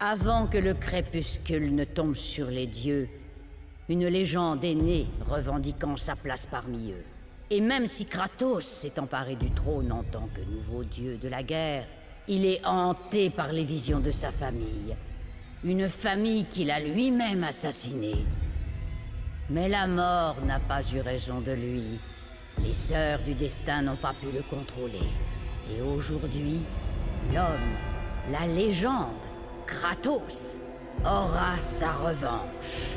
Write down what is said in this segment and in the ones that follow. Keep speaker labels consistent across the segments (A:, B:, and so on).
A: Avant que le crépuscule ne tombe sur les dieux, une légende est née revendiquant sa place parmi eux. Et même si Kratos s'est emparé du trône en tant que nouveau dieu de la guerre, il est hanté par les visions de sa famille. Une famille qu'il a lui-même assassinée. Mais la mort n'a pas eu raison de lui. Les sœurs du destin n'ont pas pu le contrôler. Et aujourd'hui, l'homme, la légende, Kratos, aura sa revanche.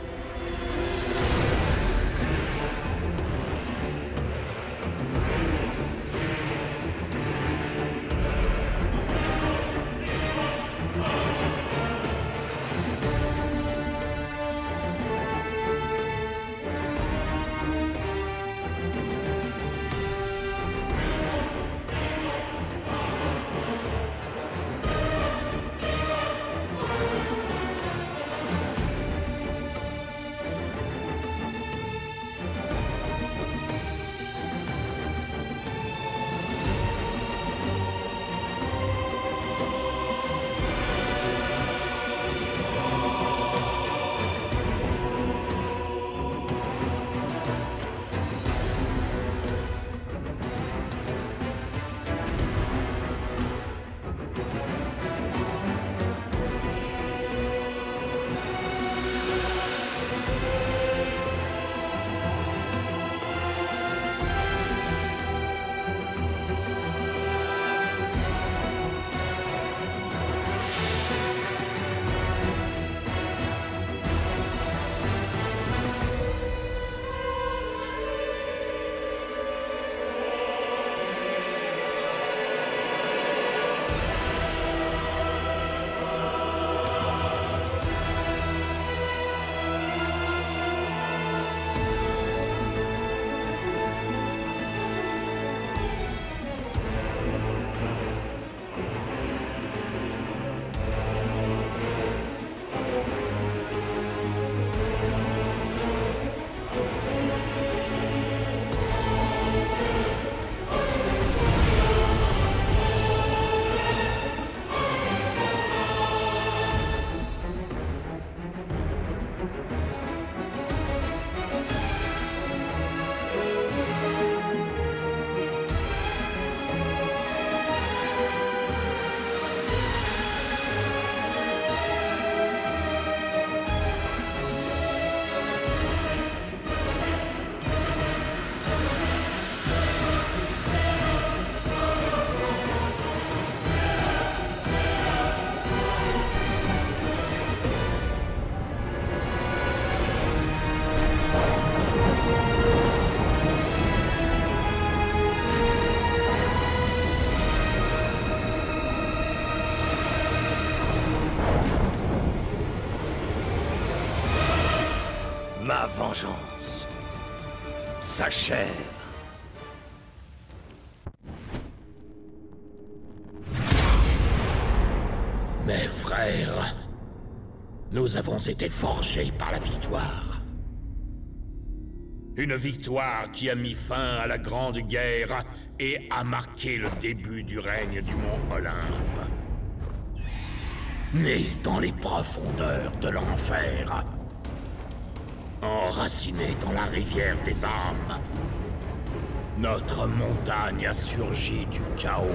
B: Ma vengeance s'achève. Mes frères, nous avons été forgés par la victoire. Une victoire qui a mis fin à la Grande Guerre et a marqué le début du règne du mont Olympe. Né dans les profondeurs de l'enfer, enraciné dans la rivière des âmes, notre montagne a surgi du chaos.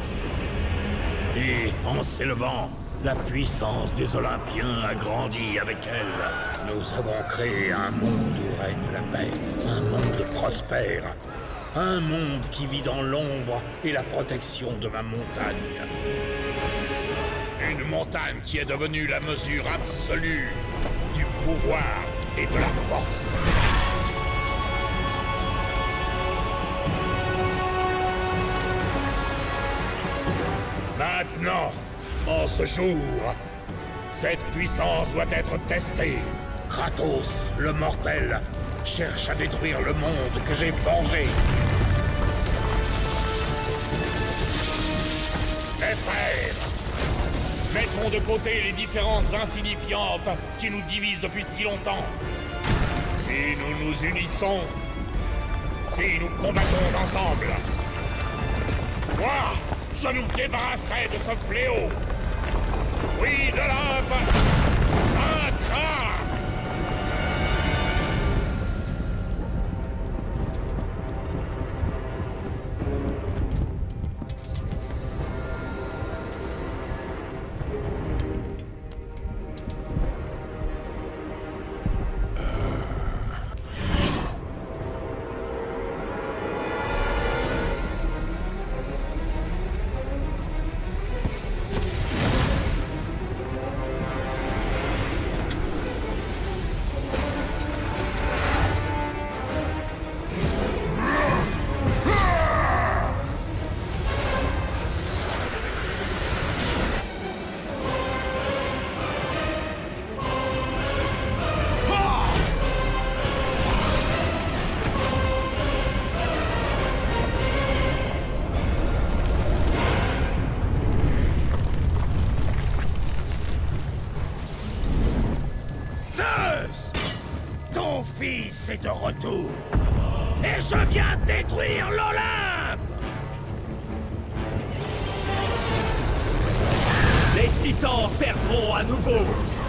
B: Et en s'élevant, la puissance des Olympiens a grandi avec elle. Nous avons créé un monde où règne la paix, un monde prospère, un monde qui vit dans l'ombre et la protection de ma montagne. Une montagne qui est devenue la mesure absolue du pouvoir et de la force. Maintenant, en ce jour, cette puissance doit être testée. Kratos, le mortel, cherche à détruire le monde que j'ai forgé. Mes frères, mettons de côté les différences insignifiantes qui nous divisent depuis si longtemps. Si nous nous unissons, si nous combattons ensemble, moi, je nous débarrasserai de ce fléau. Oui, d'Olympe vaincra! Ton fils est de retour, et je viens détruire l'Olympe!
C: Les titans perdront à nouveau!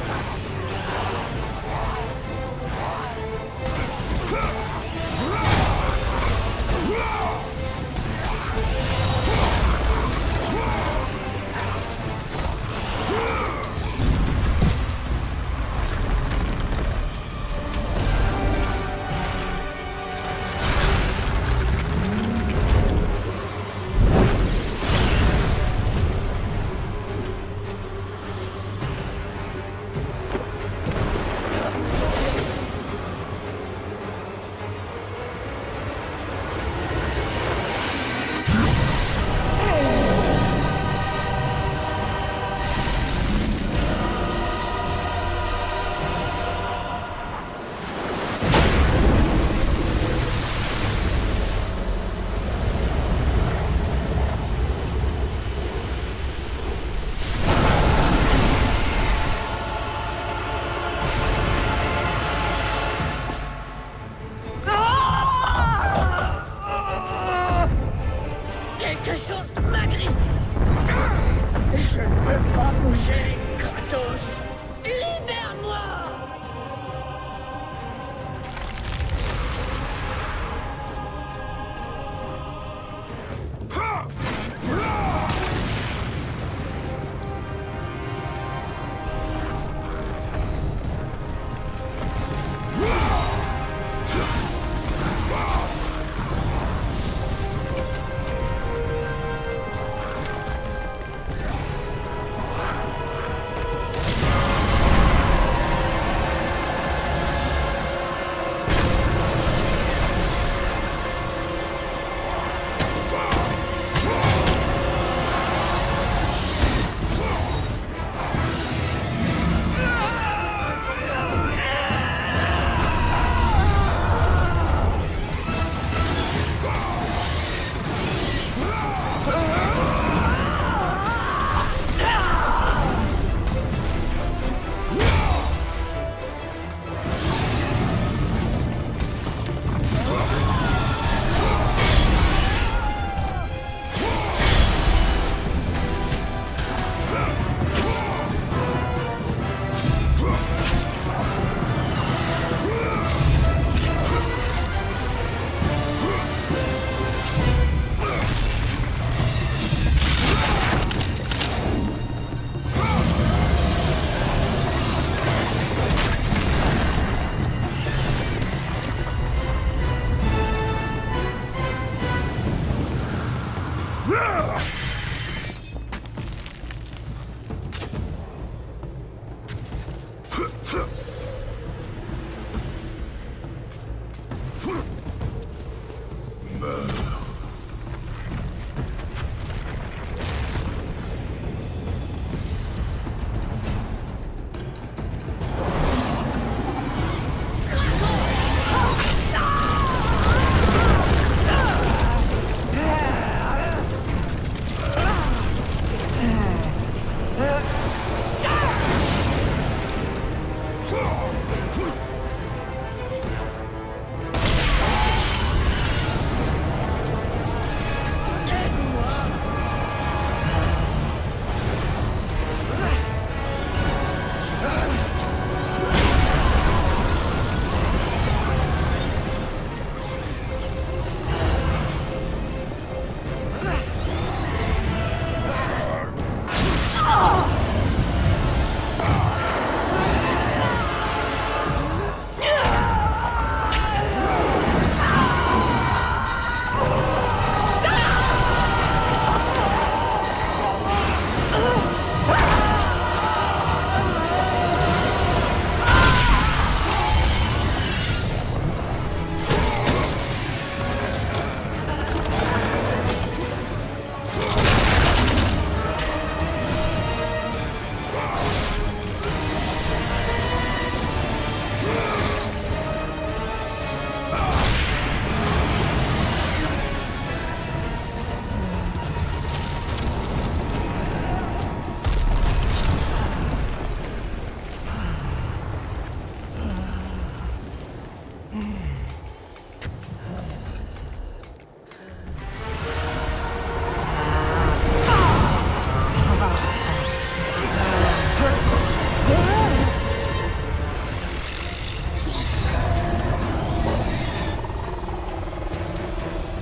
A: Quelque chose m'agrippe. Je ne peux pas bouger, Kratos. Libère-moi!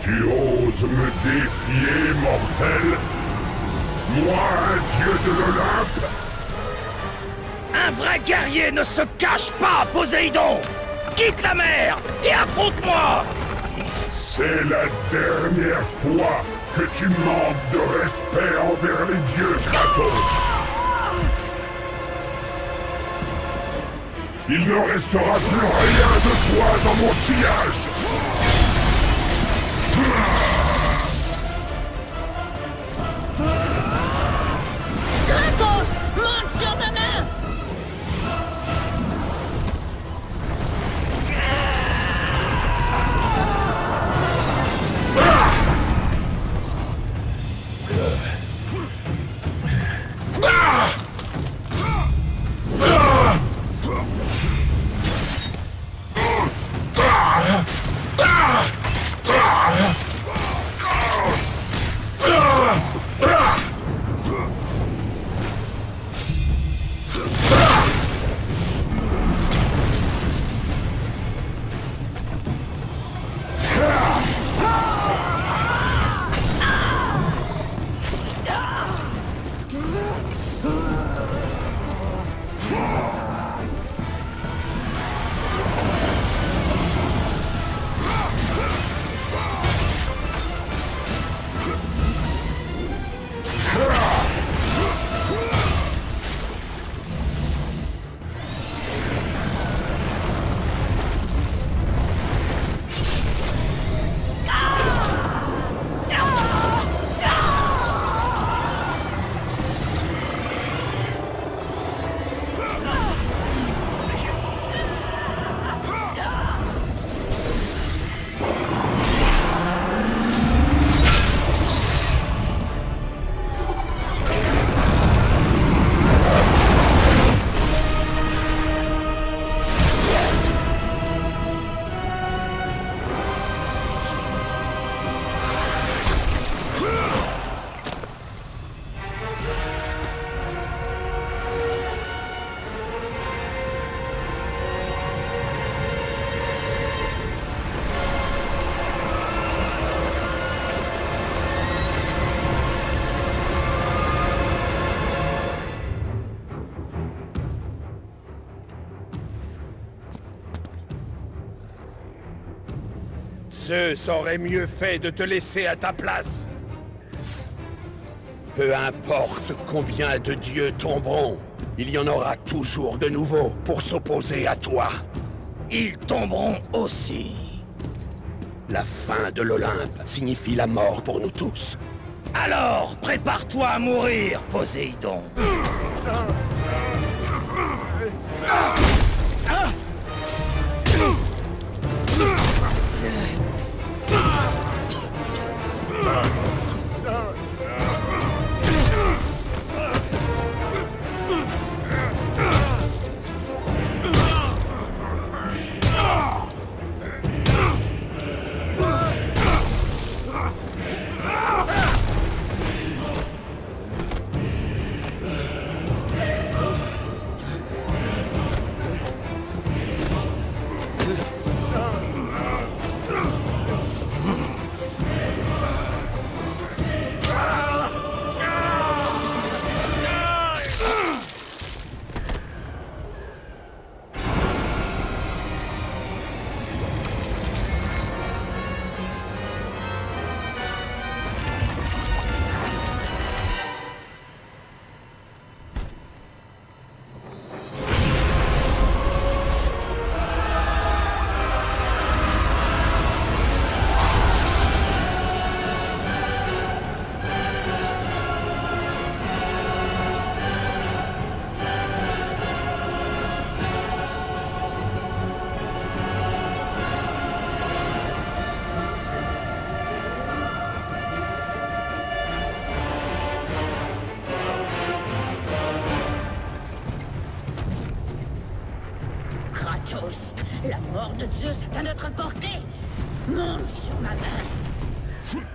D: Tu oses me défier, mortel? Moi, un dieu de l'Olympe?
B: Un vrai guerrier ne se cache pas, Poséidon! Quitte la mer et affronte-moi!
D: C'est la dernière fois que tu manques de respect envers les dieux, Kratos! Il ne restera plus rien de toi dans mon sillage!
A: Kratos, monte sur ma main!
B: Zeus aurait mieux fait de te laisser à ta place. Peu importe combien de dieux tomberont, il y en aura toujours de nouveaux pour s'opposer à toi. Ils tomberont aussi. La fin de l'Olympe signifie la mort pour nous tous. Alors, prépare-toi à mourir, Poséidon.
A: Kratos, la mort de Zeus est à notre portée. Monte sur ma main.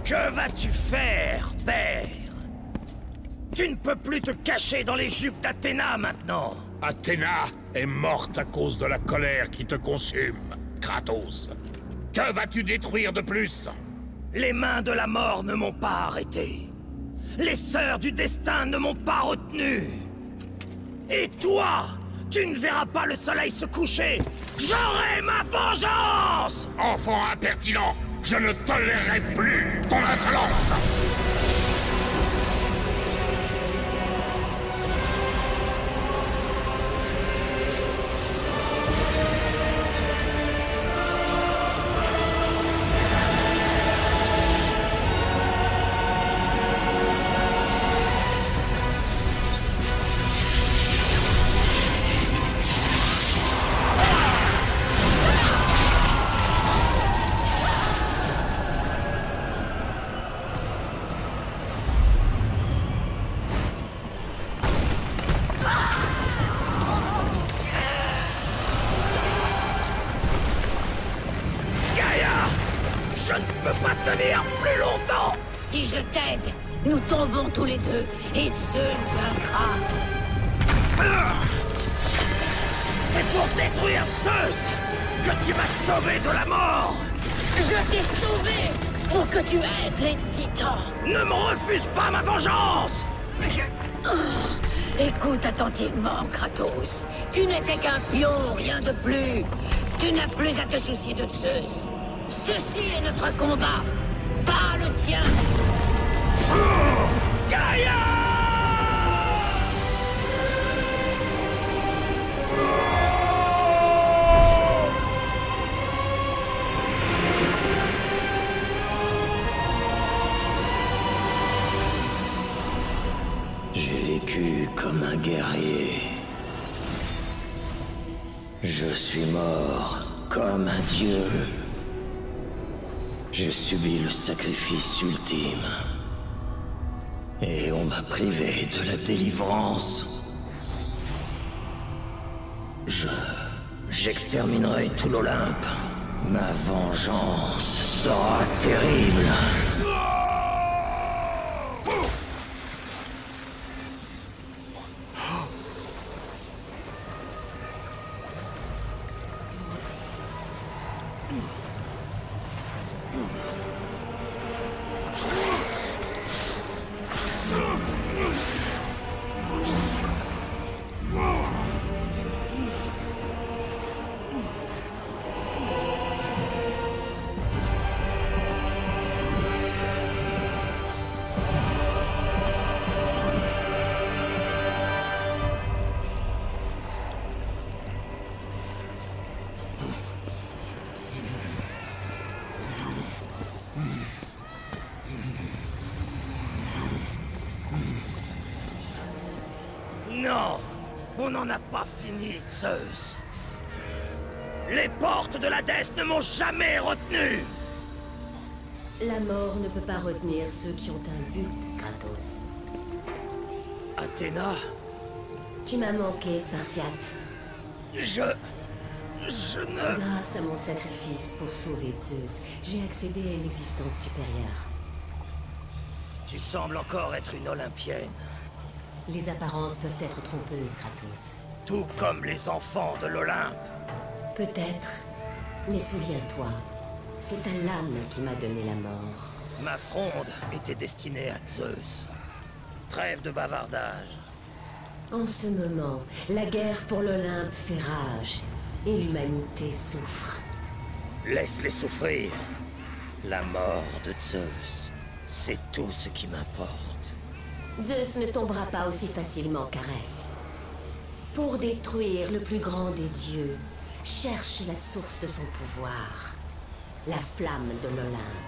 B: Que vas-tu faire, père? Tu ne peux plus te cacher dans les jupes d'Athéna maintenant. Athéna est morte à cause de la colère qui te consume, Kratos. Que vas-tu détruire de plus? Les mains de la mort ne m'ont pas arrêté. Les sœurs du destin ne m'ont pas retenu. Et toi, tu ne verras pas le soleil se coucher. J'aurai ma vengeance! Enfant impertinent, je ne tolérerai plus ton insolence! Je ne peux pas tenir plus longtemps!
A: Si je t'aide, nous tombons tous les deux, et Zeus vaincra.
B: C'est pour détruire Zeus que tu m'as sauvé de la mort!
A: Je t'ai sauvé pour que tu aides les titans.
B: Ne me refuse pas ma vengeance!
A: Écoute attentivement, Kratos. Tu n'étais qu'un pion, rien de plus. Tu n'as plus à te soucier de Zeus. Ceci est notre combat, pas le tien.
B: Gaïa!
E: J'ai vécu comme un guerrier. Je suis mort comme un dieu. J'ai subi le sacrifice ultime. Et on m'a privé de la délivrance. J'exterminerai tout l'Olympe. Ma vengeance sera terrible.
B: Non, on n'en a pas fini, Zeus. Les portes de l'Hadès ne m'ont jamais retenu.
F: La mort ne peut pas retenir ceux qui ont un but, Kratos.
B: Athéna,
F: Tu m'as manqué, Spartiate.
B: je ne...
F: Grâce à mon sacrifice pour sauver Zeus, j'ai accédé à une existence supérieure.
B: Tu sembles encore être une Olympienne.
F: Les apparences peuvent être trompeuses, Kratos.
B: Tout comme les enfants de l'Olympe.
F: Peut-être, mais souviens-toi, c'est ta lame qui m'a donné la mort.
B: Ma fronde était destinée à Zeus. Trêve de bavardage.
F: En ce moment, la guerre pour l'Olympe fait rage, et l'humanité souffre.
B: Laisse-les souffrir. La mort de Zeus, c'est tout ce qui m'importe.
F: Zeus ne tombera pas aussi facilement qu'Arès. Pour détruire le plus grand des dieux, cherche la source de son pouvoir, la flamme de l'Olympe.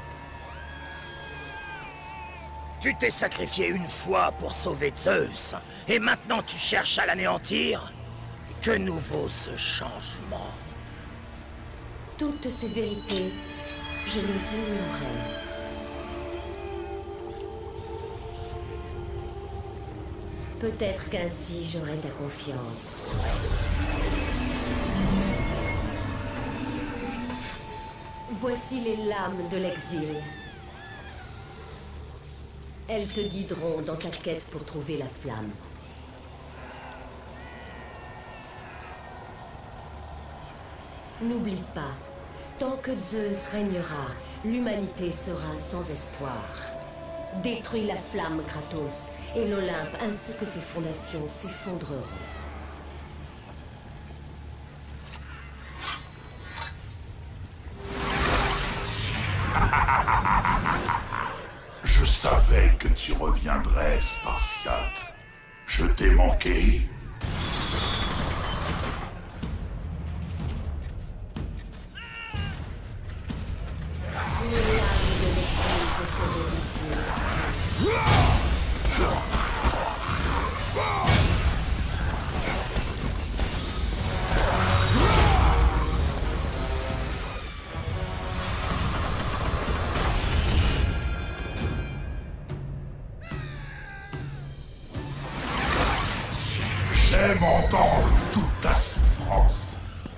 B: Tu t'es sacrifié une fois pour sauver Zeus, et maintenant tu cherches à l'anéantir? Que nous vaut ce changement?
F: Toutes ces vérités, je les ignorais. Peut-être qu'ainsi j'aurai ta confiance. Voici les lames de l'exil. Elles te guideront dans ta quête pour trouver la flamme. N'oublie pas, tant que Zeus régnera, l'humanité sera sans espoir. Détruis la flamme, Kratos, et l'Olympe ainsi que ses fondations s'effondreront.
D: Je savais que tu reviendrais, Spartiate. Je t'ai manqué. J'aime entendre toute ta souffrance.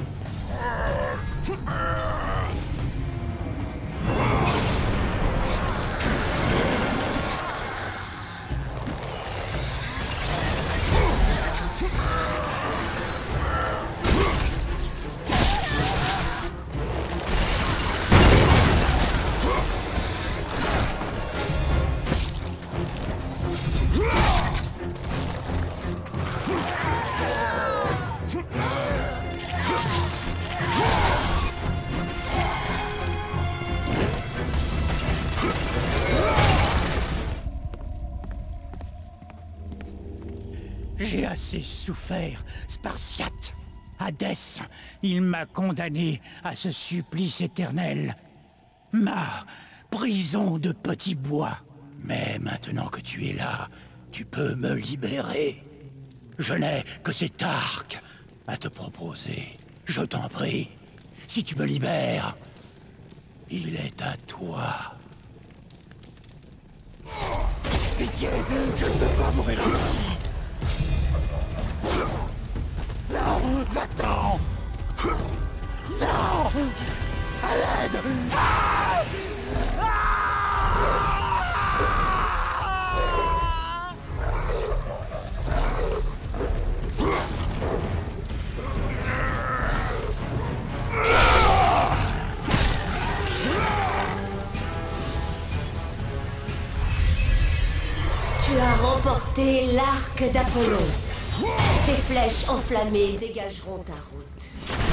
G: J'ai assez souffert, Spartiate. Hadès, il m'a condamné à ce supplice éternel. Ma prison de petits bois. Mais maintenant que tu es là, tu peux me libérer. Je n'ai que cet arc à te proposer. Je t'en prie, si tu me libères, il est à toi. Pitié, je ne veux pas mourir ici. Non, va-t'en! Non! À l'aide! Ah!
F: Tu as remporté l'arc d'Apollon. Ces flèches enflammées dégageront ta route.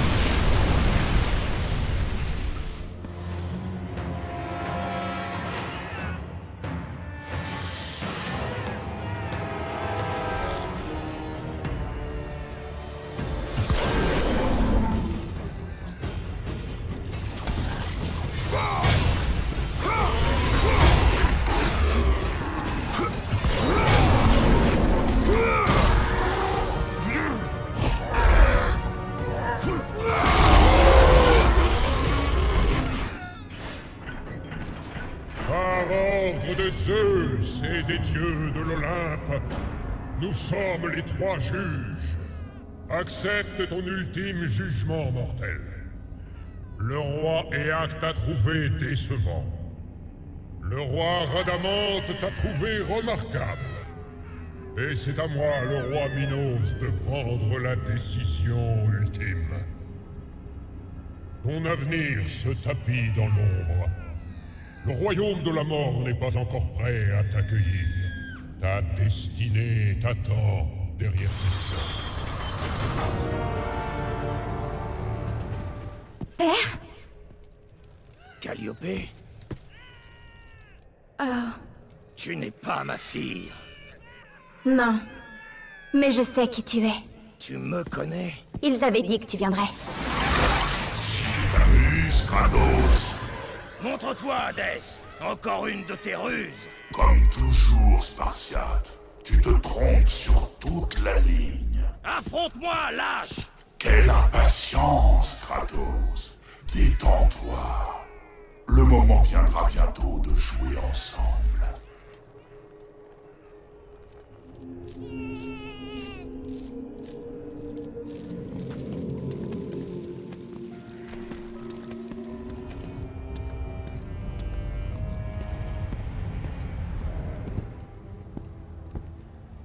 D: De Zeus et des dieux de l'Olympe, nous sommes les trois juges. Accepte ton ultime jugement mortel. Le roi Éaque t'a trouvé décevant. Le roi Rhadamante t'a trouvé remarquable. Et c'est à moi, le roi Minos, de prendre la décision ultime. Ton avenir se tapit dans l'ombre. Le royaume de la mort n'est pas encore prêt à t'accueillir. Ta destinée t'attend derrière cette porte.
H: Père?
G: Calliope?
H: Oh,
G: Tu n'es pas ma fille.
H: non. Mais je sais qui tu es.
G: Tu me connais?
H: Ils avaient dit que tu viendrais.
D: T'amuses, Kratos.
B: Montre-toi, Hadès! Encore une de tes ruses!
D: Comme toujours, Spartiate, tu te trompes sur toute la ligne.
B: Affronte-moi, lâche!
D: Quelle impatience, Kratos! Détends-toi. Le moment viendra bientôt de jouer ensemble.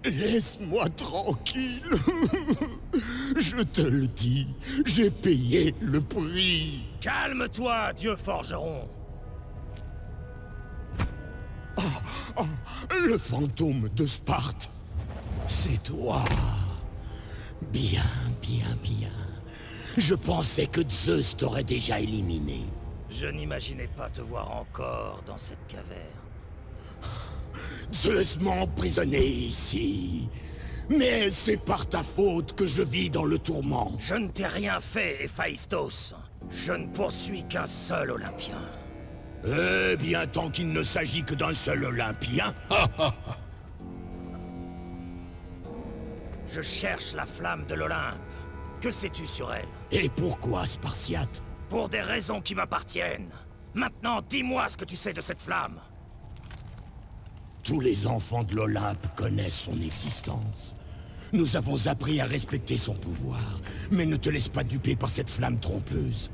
B: Laisse-moi tranquille. Je te le dis, j'ai payé le prix.
C: Calme-toi, dieu forgeron.
B: Le fantôme de Sparte. C'est toi. Bien, bien, bien. Je pensais que Zeus t'aurait déjà éliminé.
C: Je n'imaginais pas te voir encore dans cette caverne.
B: Zeus m'a emprisonné ici. Mais c'est par ta faute que je vis dans le tourment.
C: Je ne t'ai rien fait, Héphaïstos. Je ne poursuis qu'un seul Olympien.
B: Eh bien, tant qu'il ne s'agit que d'un seul Olympien.
C: Je cherche la flamme de l'Olympe. Que sais-tu sur elle?
B: Et pourquoi, Spartiate?
C: Pour des raisons qui m'appartiennent. Maintenant, dis-moi ce que tu sais de cette flamme.
B: Tous les enfants de l'Olympe connaissent son existence. Nous avons appris à respecter son pouvoir, mais ne te laisse pas duper par cette flamme trompeuse.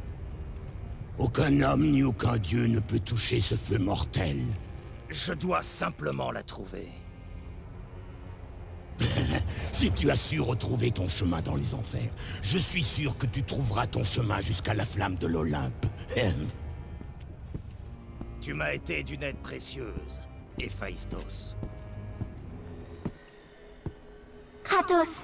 B: Aucun homme ni aucun dieu ne peut toucher ce feu mortel.
C: Je dois simplement la trouver.
B: Si tu as su retrouver ton chemin dans les enfers, je suis sûr que tu trouveras ton chemin jusqu'à la flamme de l'Olympe.
C: Tu m'as été d'une aide précieuse, Héphaïstos.
H: Kratos!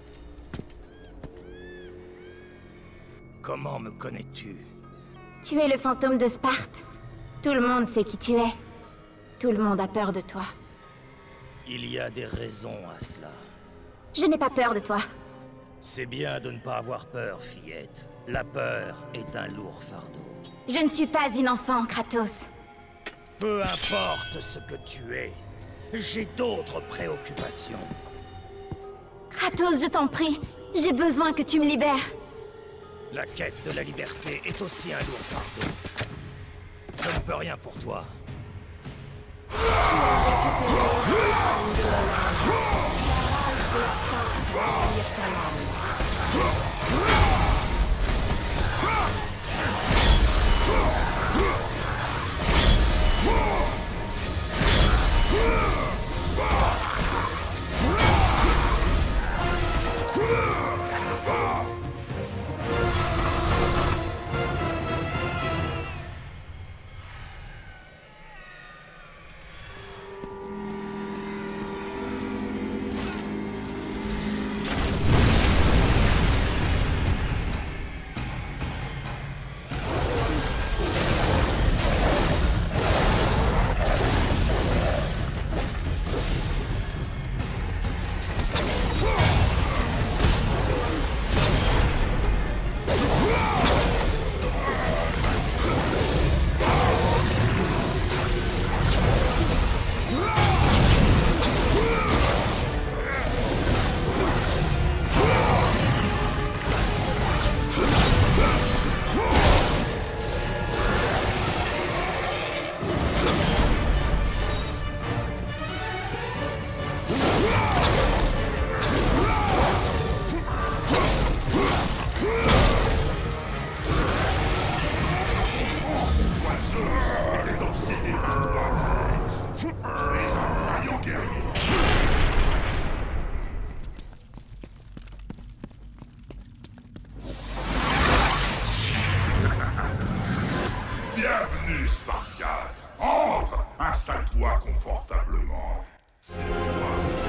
C: Comment me connais-tu?
H: Tu es le fantôme de Sparte. Tout le monde sait qui tu es. Tout le monde a peur de toi.
C: Il y a des raisons à cela.
H: Je n'ai pas peur de toi.
C: C'est bien de ne pas avoir peur, fillette. La peur est un lourd fardeau.
H: Je ne suis pas une enfant, Kratos.
C: Peu importe ce que tu es, j'ai d'autres préoccupations.
H: Kratos, je t'en prie. J'ai besoin que tu me libères.
C: La quête de la liberté est aussi un lourd fardeau. Je ne peux rien pour toi.
D: Bienvenue, Spartiate. Entre, installe-toi confortablement. Cette fois,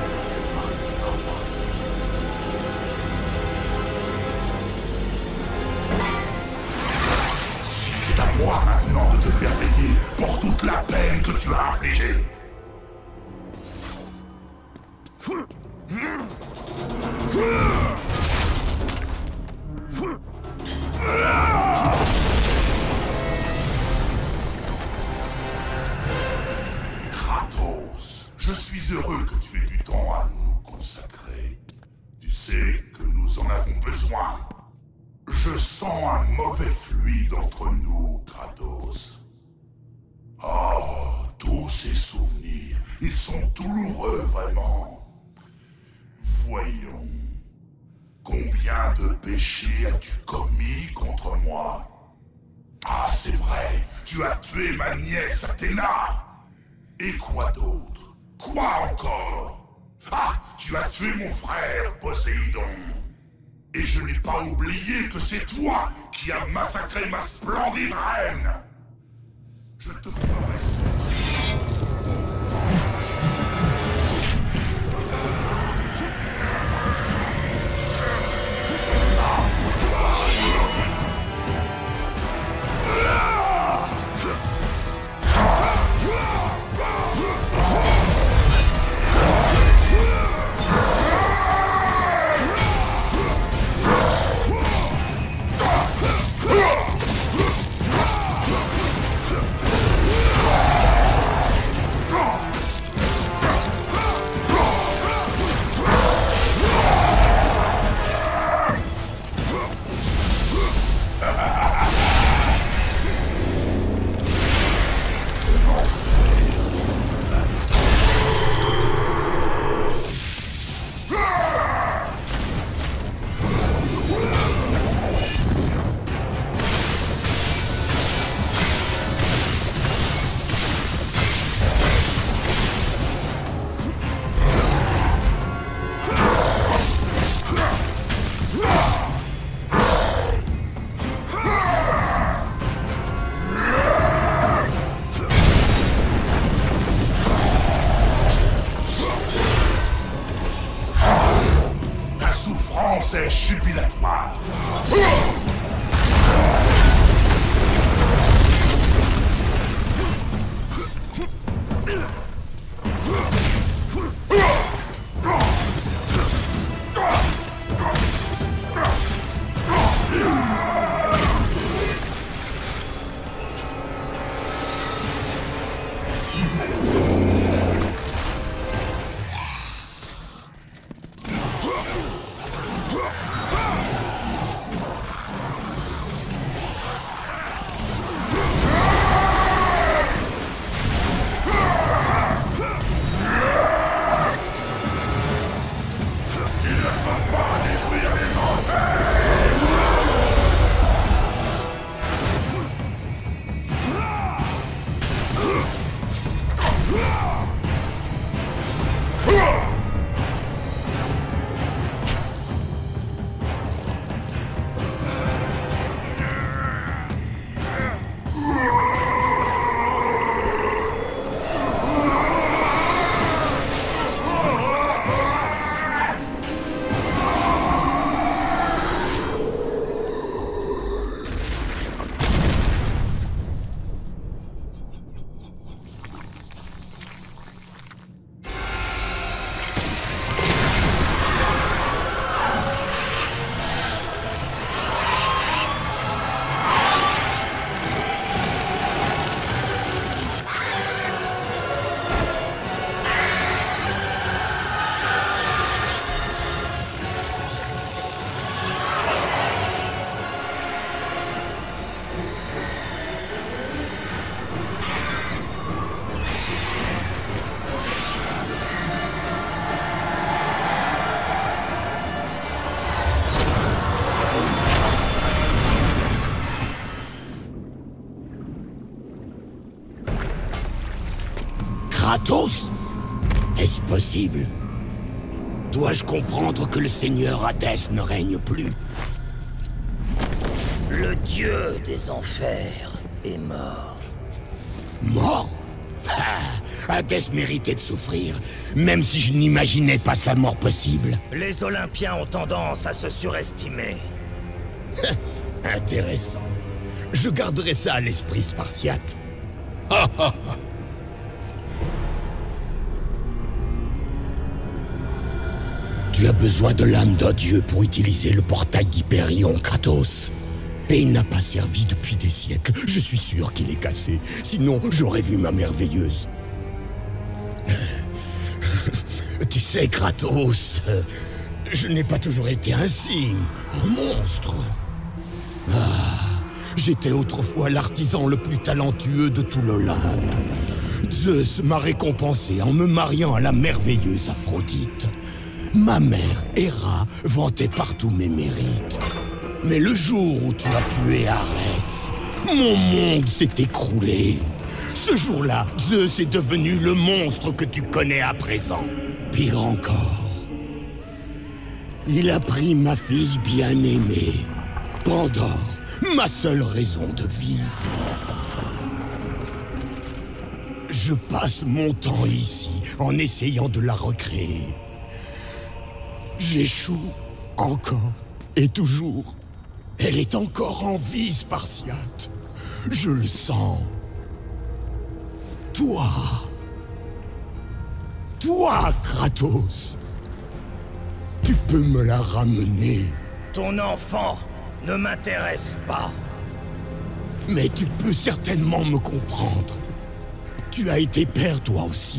D: c'est à moi maintenant de te faire payer pour toute la peine que tu as infligée. Kratos, je suis heureux que tu aies du temps à nous consacrer. Tu sais que nous en avons besoin. Je sens un mauvais fluide entre nous, Kratos. Oh, tous ces souvenirs, ils sont douloureux, vraiment. Voyons. Combien de péchés as-tu commis contre moi? Ah, c'est vrai, tu as tué ma nièce Athéna. Et quoi d'autre? Quoi encore? Ah, tu as tué mon frère, Poséidon. Et je n'ai pas oublié que c'est toi qui as massacré ma splendide reine. Je te ferai souffrir. C'est jubilatoire.
B: Kratos? Est-ce possible? Dois-je comprendre que le seigneur Hadès ne règne plus?
C: Le dieu des enfers est mort.
B: Mort? Ah, Hadès méritait de souffrir, même si je n'imaginais pas sa mort possible.
C: Les Olympiens ont tendance à se surestimer.
B: Intéressant. Je garderai ça à l'esprit spartiate. Tu as besoin de l'âme d'un dieu pour utiliser le portail d'Hyperion, Kratos. Et il n'a pas servi depuis des siècles. Je suis sûr qu'il est cassé. Sinon, j'aurais vu ma merveilleuse. Tu sais, Kratos, je n'ai pas toujours été ainsi, un monstre. J'étais autrefois l'artisan le plus talentueux de tout l'Olympe. Zeus m'a récompensé en me mariant à la merveilleuse Aphrodite. Ma mère, Héra, vantait partout mes mérites. Mais le jour où tu as tué Arès, mon monde s'est écroulé. Ce jour-là, Zeus est devenu le monstre que tu connais à présent.
I: Pire encore, il a pris ma fille bien-aimée, Pandore, ma seule raison de vivre. Je passe mon temps ici en essayant de la recréer. J'échoue encore et toujours. Elle est encore en vie, Spartiate. Je le sens. Toi, Kratos, tu peux me la ramener.
C: Ton enfant ne m'intéresse pas.
I: Mais tu peux certainement me comprendre. Tu as été père toi aussi.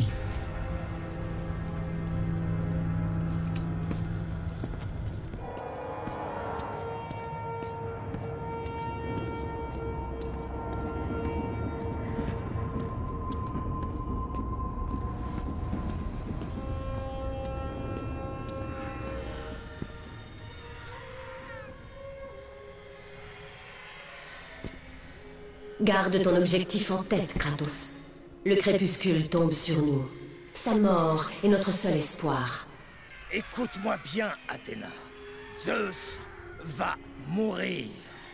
F: Garde ton objectif en tête, Kratos. Le crépuscule tombe sur nous. Sa mort est notre seul espoir.
C: Écoute-moi bien, Athéna. Zeus va mourir.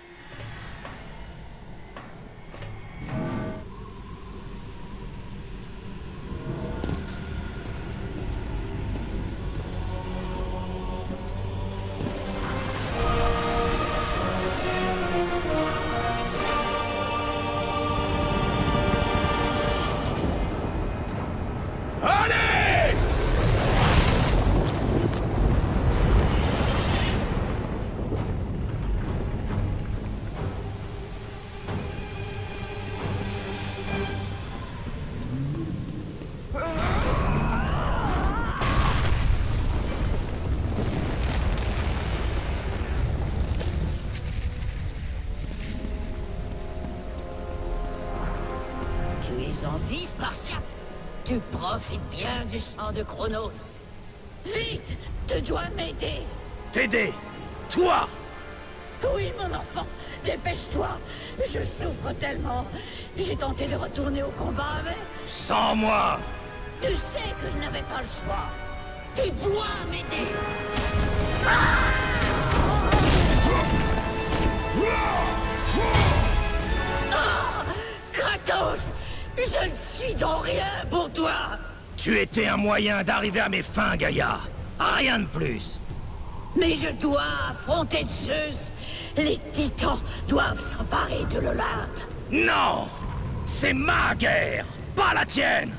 A: Tu es en vie, Spartiate. Tu profites bien du sang de Chronos. Vite, tu dois m'aider.
C: T'aider? Toi?
A: Oui, mon enfant, dépêche-toi. Je souffre tellement. J'ai tenté de retourner au combat, mais...
C: Sans moi!
A: Tu sais que je n'avais pas le choix. Tu dois m'aider. Kratos, je ne suis donc rien pour toi.
C: Tu étais un moyen d'arriver à mes fins, Gaïa. Rien de plus.
A: Mais je dois affronter Zeus. Les titans doivent s'emparer de l'Olympe.
C: Non! C'est ma guerre, pas la tienne!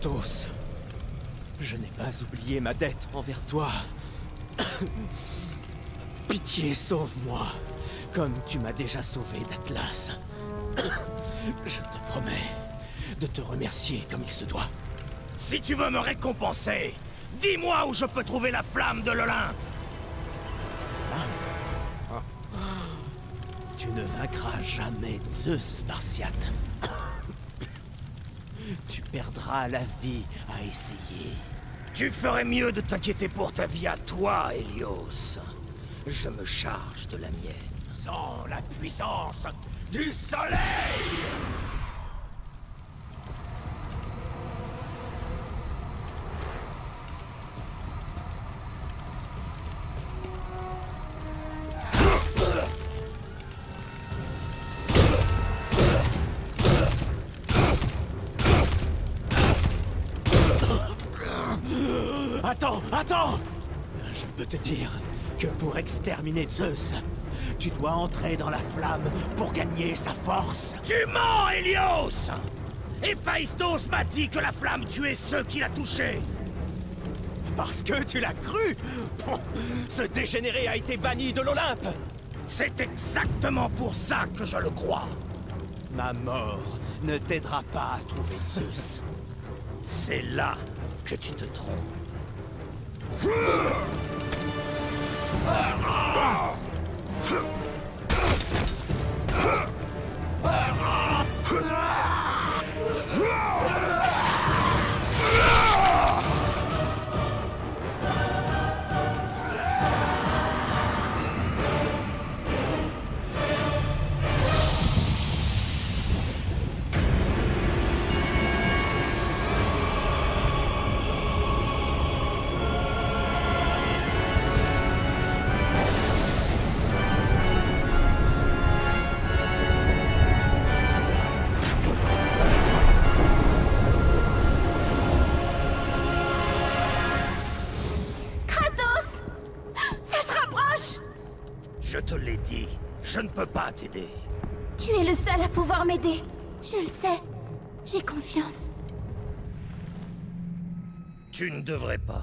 J: Kratos, je n'ai pas oublié ma dette envers toi. Pitié, sauve-moi, comme tu m'as déjà sauvé d'Atlas. Je te promets de te remercier comme il se doit.
C: Si tu veux me récompenser, dis-moi où je peux trouver la flamme de l'Olympe.
J: Tu ne vaincras jamais Zeus, Spartiate. Tu perdras la vie à essayer.
C: Tu ferais mieux de t'inquiéter pour ta vie à toi, Hélios. Je me charge de la mienne.
B: Sans la puissance du soleil!
J: Attends! Je peux te dire que pour exterminer Zeus, tu dois entrer dans la flamme pour gagner sa force.
C: Tu mens, Hélios! Héphaïstos m'a dit que la flamme tuait ceux qui la touchaient.
J: Parce que tu l'as cru! Ce dégénéré a été banni de l'Olympe!
C: C'est exactement pour ça que je le crois.
J: Ma mort ne t'aidera pas à trouver Zeus.
C: C'est là que tu te trompes. Je te l'ai dit, je ne peux pas t'aider.
H: Tu es le seul à pouvoir m'aider. Je le sais. J'ai confiance.
C: Tu ne devrais pas.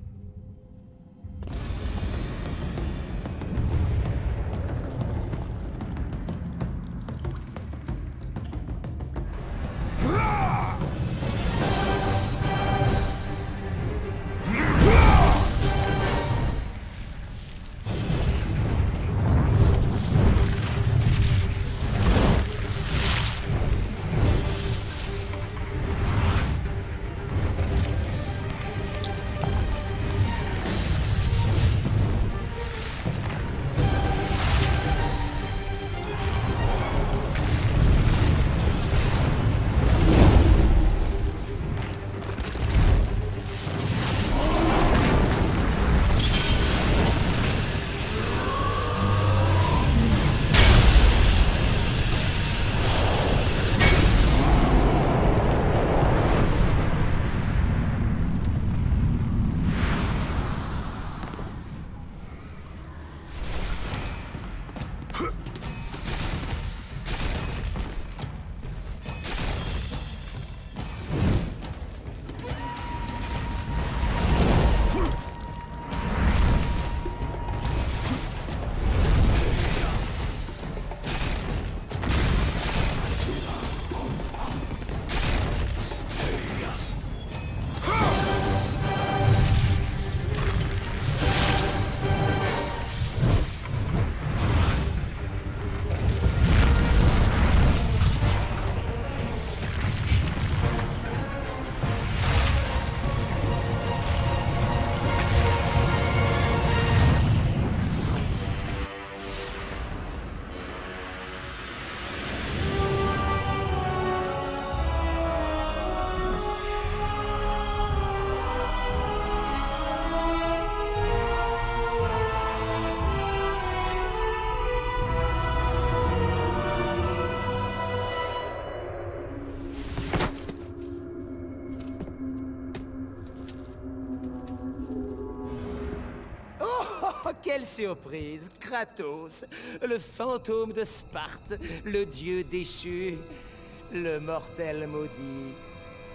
J: Quelle surprise! Kratos, le fantôme de Sparte, le dieu déchu, le mortel maudit.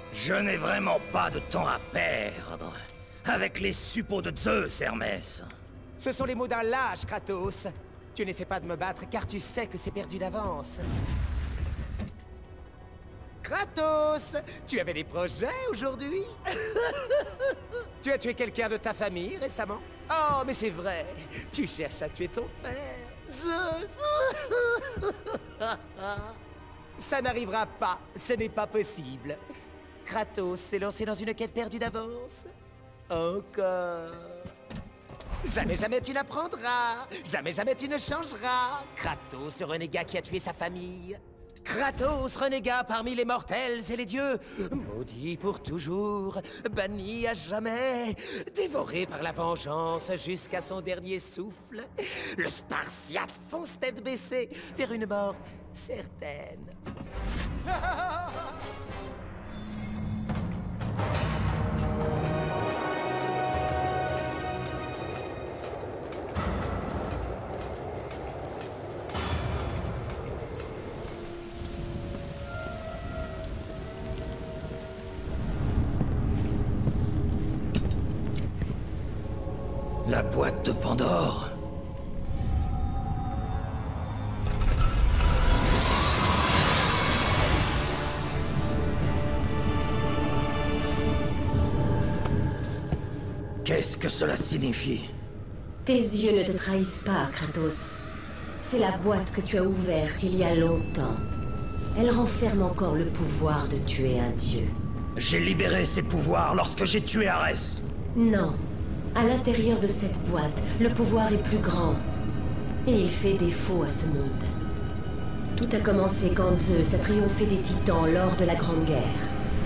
C: Je n'ai vraiment pas de temps à perdre avec les suppôts de Zeus, Hermès.
J: Ce sont les mots d'un lâche, Kratos. Tu n'essaies pas de me battre car tu sais que c'est perdu d'avance. Kratos, tu avais des projets aujourd'hui? Tu as tué quelqu'un de ta famille récemment? Oh, mais c'est vrai, tu cherches à tuer ton père. Zeus. Ça n'arrivera pas, ce n'est pas possible. Kratos s'est lancé dans une quête perdue d'avance. Encore. Jamais tu l'apprendras. Jamais tu ne changeras. Kratos, le renégat qui a tué sa famille. Kratos, renégat parmi les mortels et les dieux. Maudit pour toujours, banni à jamais. Dévoré par la vengeance jusqu'à son dernier souffle. Le Spartiate fonce tête baissée vers une mort certaine.
C: La boîte de Pandore. Qu'est-ce que cela signifie?
F: Tes yeux ne te trahissent pas, Kratos. C'est la boîte que tu as ouverte il y a longtemps. Elle renferme encore le pouvoir de tuer un dieu.
C: J'ai libéré ses pouvoirs lorsque j'ai tué Arès.
F: Non. À l'intérieur de cette boîte, le pouvoir est plus grand. Et il fait défaut à ce monde. Tout a commencé quand Zeus a triomphé des Titans lors de la Grande Guerre.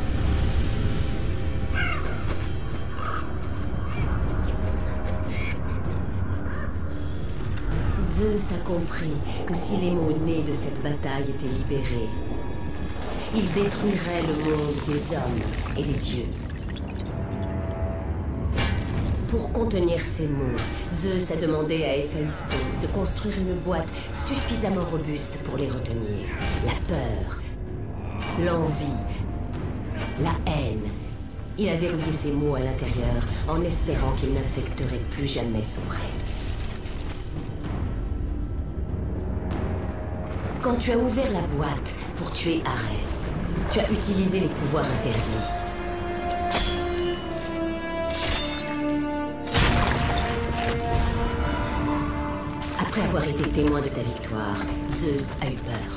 F: Zeus a compris que si les mots nés de cette bataille étaient libérés, il détruirait le monde des hommes et des dieux. Pour contenir ces mots, Zeus a demandé à Héphaïstos de construire une boîte suffisamment robuste pour les retenir. La peur, l'envie, la haine. Il a verrouillé ces mots à l'intérieur en espérant qu'ils n'affecteraient plus jamais son règne. Quand tu as ouvert la boîte pour tuer Arès, tu as utilisé les pouvoirs interdits. Après avoir été témoin de ta victoire, Zeus a eu peur.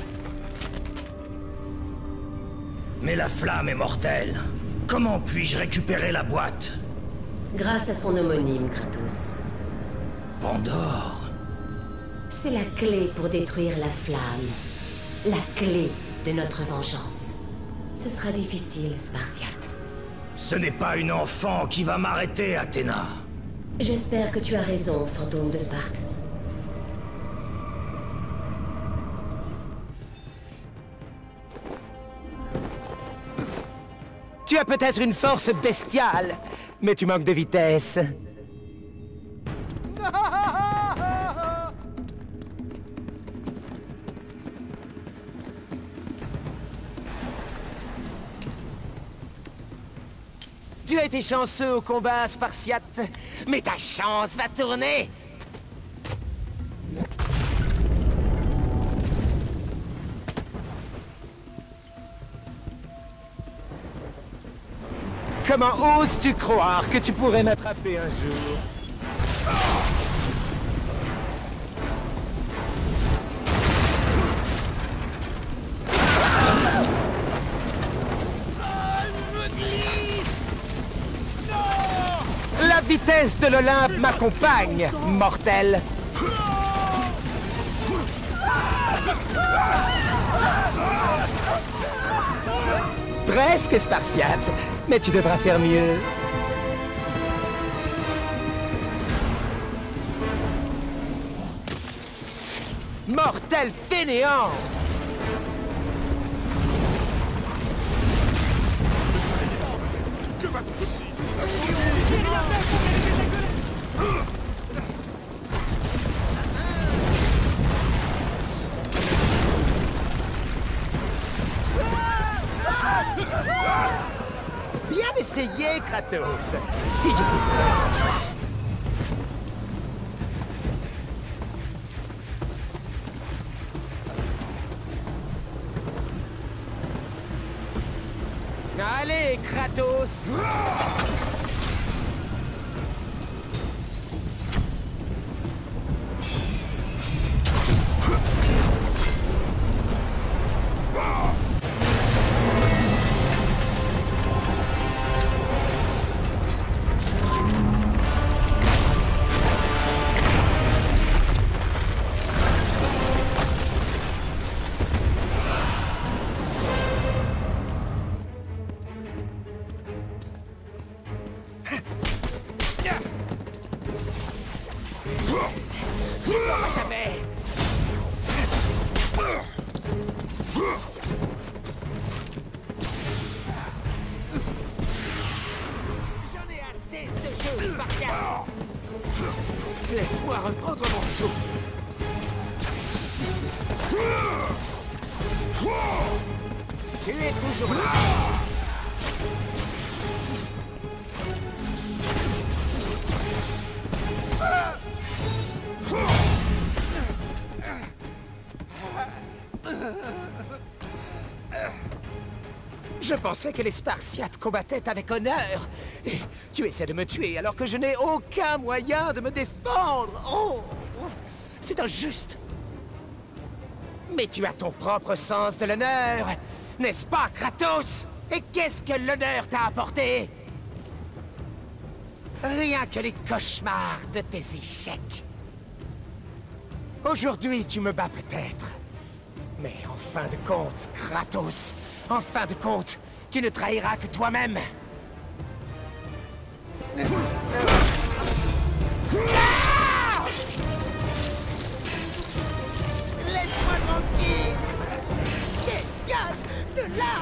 C: Mais la flamme est mortelle. Comment puis-je récupérer la boîte?
F: Grâce à son homonyme, Kratos.
C: Pandore.
F: C'est la clé pour détruire la flamme. La clé de notre vengeance. Ce sera difficile, Spartiate.
C: Ce n'est pas une enfant qui va m'arrêter, Athéna.
F: J'espère que tu as raison, fantôme de Sparte.
J: Tu as peut-être une force bestiale, mais tu manques de vitesse. Tu as été chanceux au combat, Spartiate, mais ta chance va tourner. Comment oses-tu croire que tu pourrais m'attraper un jour? La vitesse de l'Olympe m'accompagne, mortel. Presque, Spartiate, mais tu devras faire mieux. Mortel fainéant! Bien essayé, Kratos. Tu y étais presque. Allez, Kratos! Jamais! J'en ai assez de ce jeu, Spartiate! Laisse-moi reprendre mon souffle! Tu es toujours là! Je pensais que les Spartiates combattaient avec honneur. Et tu essaies de me tuer alors que je n'ai aucun moyen de me défendre. Oh, c'est injuste. Mais tu as ton propre sens de l'honneur, n'est-ce pas, Kratos? Et qu'est-ce que l'honneur t'a apporté? Rien que les cauchemars de tes échecs. Aujourd'hui, tu me bats peut-être. Mais en fin de compte, Kratos, en fin de compte, tu ne trahiras que toi-même. Laisse-moi tranquille! Dégage de là!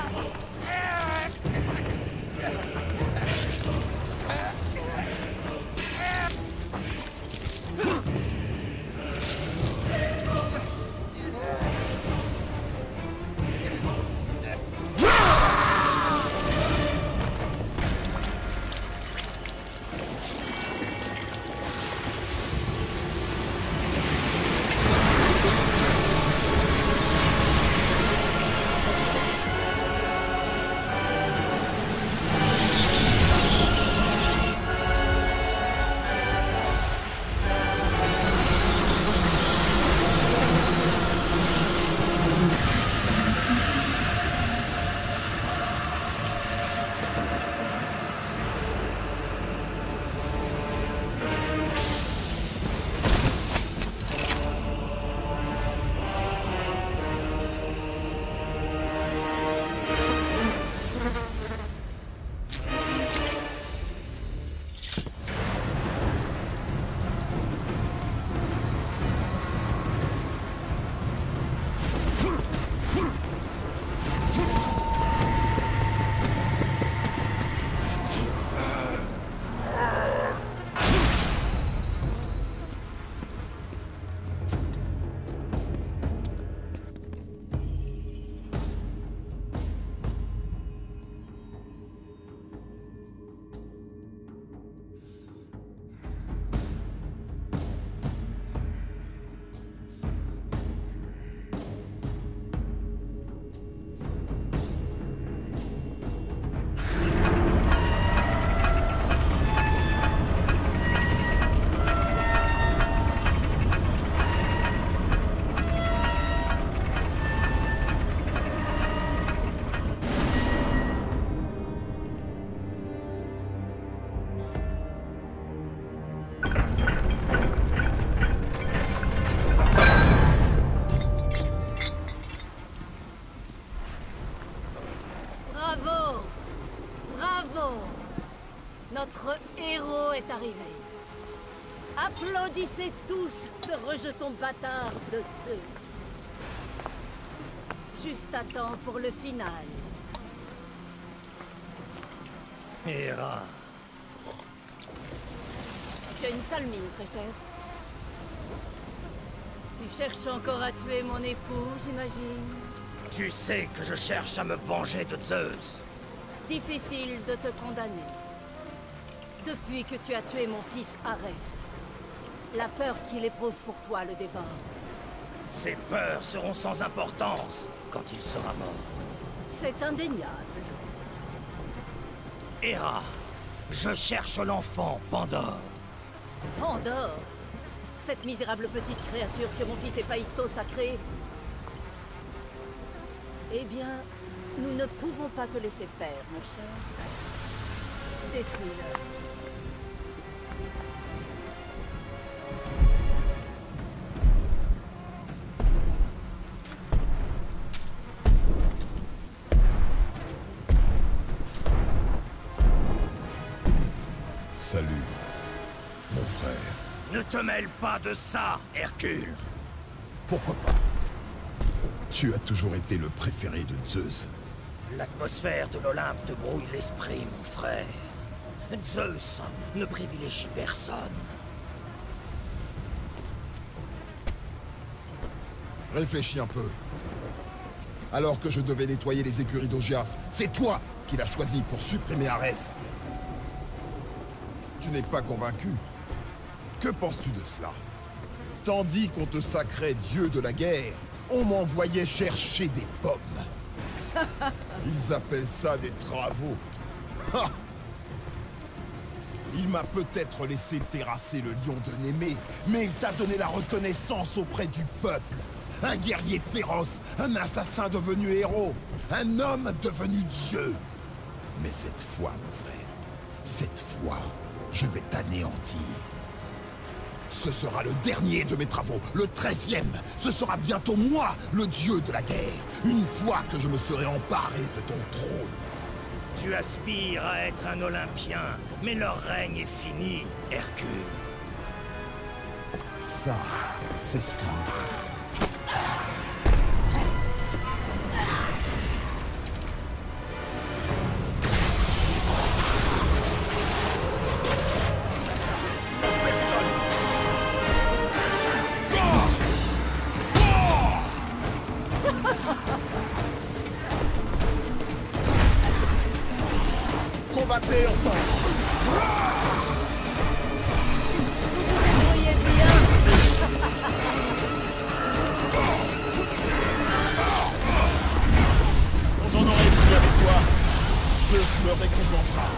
F: Notre héros est arrivé. Applaudissez tous ce rejeton bâtard de Zeus. Juste à temps pour le final.
C: Héra.
F: Tu as une sale mine, très cher. Tu cherches encore à tuer mon époux, j'imagine.
C: Tu sais que je cherche à me venger de Zeus.
A: Difficile de te condamner. Depuis que tu as tué mon fils Arès, la peur qu'il éprouve pour toi le dévore.
C: Ces peurs seront sans importance quand il sera mort.
A: C'est indéniable.
C: Hera, je cherche l'enfant Pandore.
A: Pandore? Cette misérable petite créature que mon fils Héphaïstos a créée? Eh bien, nous ne pouvons pas te laisser faire, mon cher. Détruis-le.
I: Salut, mon frère.
C: Ne te mêle pas de ça, Hercule.
I: Pourquoi pas? Tu as toujours été le préféré de Zeus.
C: L'atmosphère de l'Olympe te brouille l'esprit, mon frère. Zeus ne privilégie personne.
I: Réfléchis un peu. Alors que je devais nettoyer les écuries d'Augias, c'est toi qui l'as choisi pour supprimer Arès. Tu n'es pas convaincu? Que penses-tu de cela? Tandis qu'on te sacrait dieu de la guerre, on m'envoyait chercher des pommes. Ils appellent ça des travaux. Ha! Il m'a peut-être laissé terrasser le lion de Némée, mais il t'a donné la reconnaissance auprès du peuple. Un guerrier féroce, un assassin devenu héros, un homme devenu dieu. Mais cette fois, mon frère, cette fois, je vais t'anéantir. Ce sera le dernier de mes travaux, le 13e. Ce sera bientôt moi, le dieu de la guerre, une fois que je me serai emparé de ton trône.
C: Tu aspires à être un Olympien, mais leur règne est fini, Hercule.
I: Ça, c'est ce que l'on veut. Combattez ensemble.
A: Vous voyez bien.
I: Quand j'en aurai fini avec toi, Zeus me récompensera.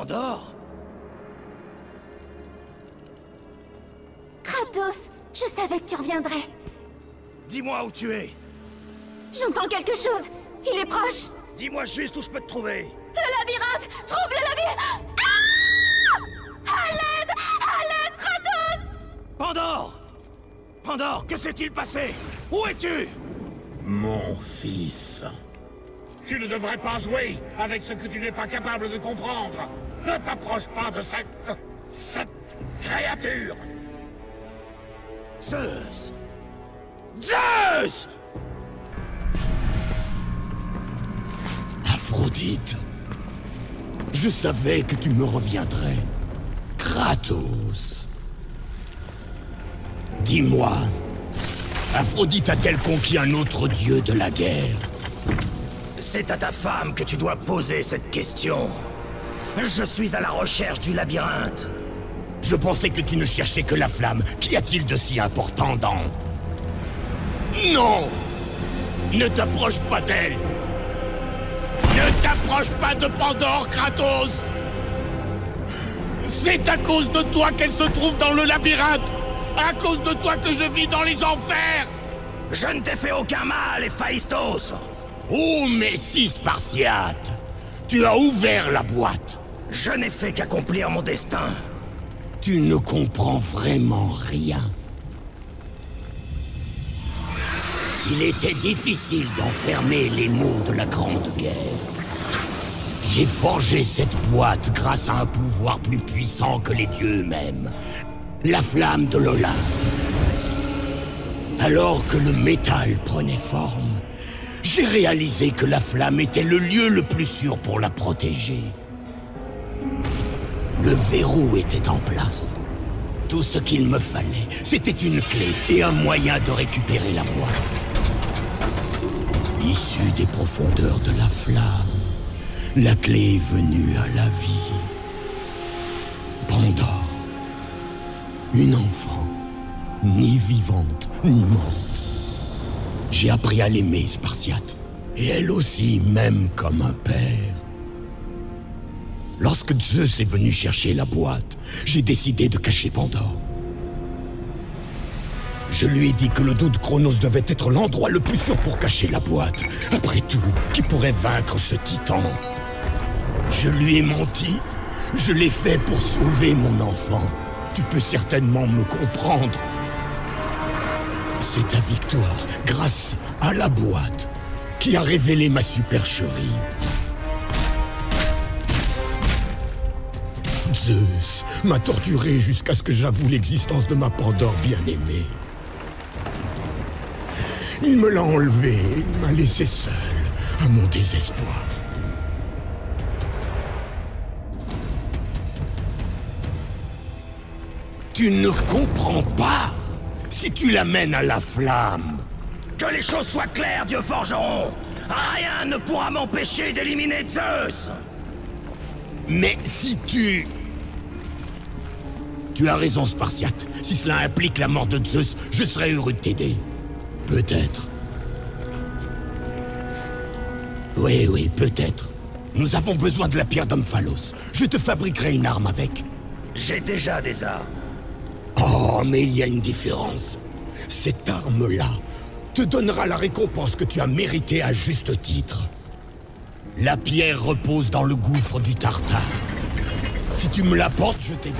C: Pandore?
H: Kratos, je savais que tu reviendrais.
C: Dis-moi où tu es.
H: J'entends quelque chose. Il est proche.
C: Dis-moi juste où je peux te trouver.
H: Le labyrinthe! Trouve le labyrinthe! Ah! À l'aide! À l'aide, Kratos!
C: Pandore! Pandore, que s'est-il passé? Où es-tu?
B: Mon fils, tu ne devrais pas jouer avec ce que tu n'es pas capable de comprendre. Ne t'approche pas de cette créature.
C: Zeus! Zeus!
I: Aphrodite, je savais que tu me reviendrais. Kratos. Dis-moi, Aphrodite a-t-elle conquis un autre dieu de la guerre?
C: C'est à ta femme que tu dois poser cette question. Je suis à la recherche du labyrinthe.
I: Je pensais que tu ne cherchais que la flamme. Qu'y a-t-il de si important dans... Non! Ne t'approche pas d'elle! Ne t'approche pas de Pandore, Kratos! C'est à cause de toi qu'elle se trouve dans le labyrinthe! À cause de toi que je vis dans les enfers!
C: Je ne t'ai fait aucun mal, Héphaïstos!
I: Oh, mais si, Spartiate! Tu as ouvert la boîte!
C: Je n'ai fait qu'accomplir mon destin.
I: Tu ne comprends vraiment rien. Il était difficile d'enfermer les mots de la Grande Guerre. J'ai forgé cette boîte grâce à un pouvoir plus puissant que les dieux eux-mêmes. La flamme de l'Olympe. Alors que le métal prenait forme, j'ai réalisé que la flamme était le lieu le plus sûr pour la protéger. Le verrou était en place. Tout ce qu'il me fallait, c'était une clé et un moyen de récupérer la boîte. Issue des profondeurs de la flamme, la clé est venue à la vie. Pandore. Une enfant, ni vivante, ni morte. J'ai appris à l'aimer, Spartiate. Et elle aussi m'aime comme un père. Lorsque Zeus est venu chercher la boîte, j'ai décidé de cacher Pandore. Je lui ai dit que le dos de Chronos devait être l'endroit le plus sûr pour cacher la boîte. Après tout, qui pourrait vaincre ce titan? Je lui ai menti. Je l'ai fait pour sauver mon enfant. Tu peux certainement me comprendre. C'est ta victoire, grâce à la boîte, qui a révélé ma supercherie. Zeus m'a torturé jusqu'à ce que j'avoue l'existence de ma Pandore bien-aimée. Il me l'a enlevé et il m'a laissé seul, à mon désespoir. Tu ne comprends pas? Si tu l'amènes à la flamme...
C: Que les choses soient claires, dieu forgeron! Rien ne pourra m'empêcher d'éliminer Zeus!
I: Mais si tu... Tu as raison, Spartiate. Si cela implique la mort de Zeus, je serais heureux de t'aider. Peut-être. Oui, peut-être. Nous avons besoin de la pierre d'Omphalos. Je te fabriquerai une arme avec.
C: J'ai déjà des armes.
I: Oh, mais il y a une différence. Cette arme-là te donnera la récompense que tu as méritée à juste titre. La pierre repose dans le gouffre du Tartare. Si tu me l'apportes, je t'aiderai.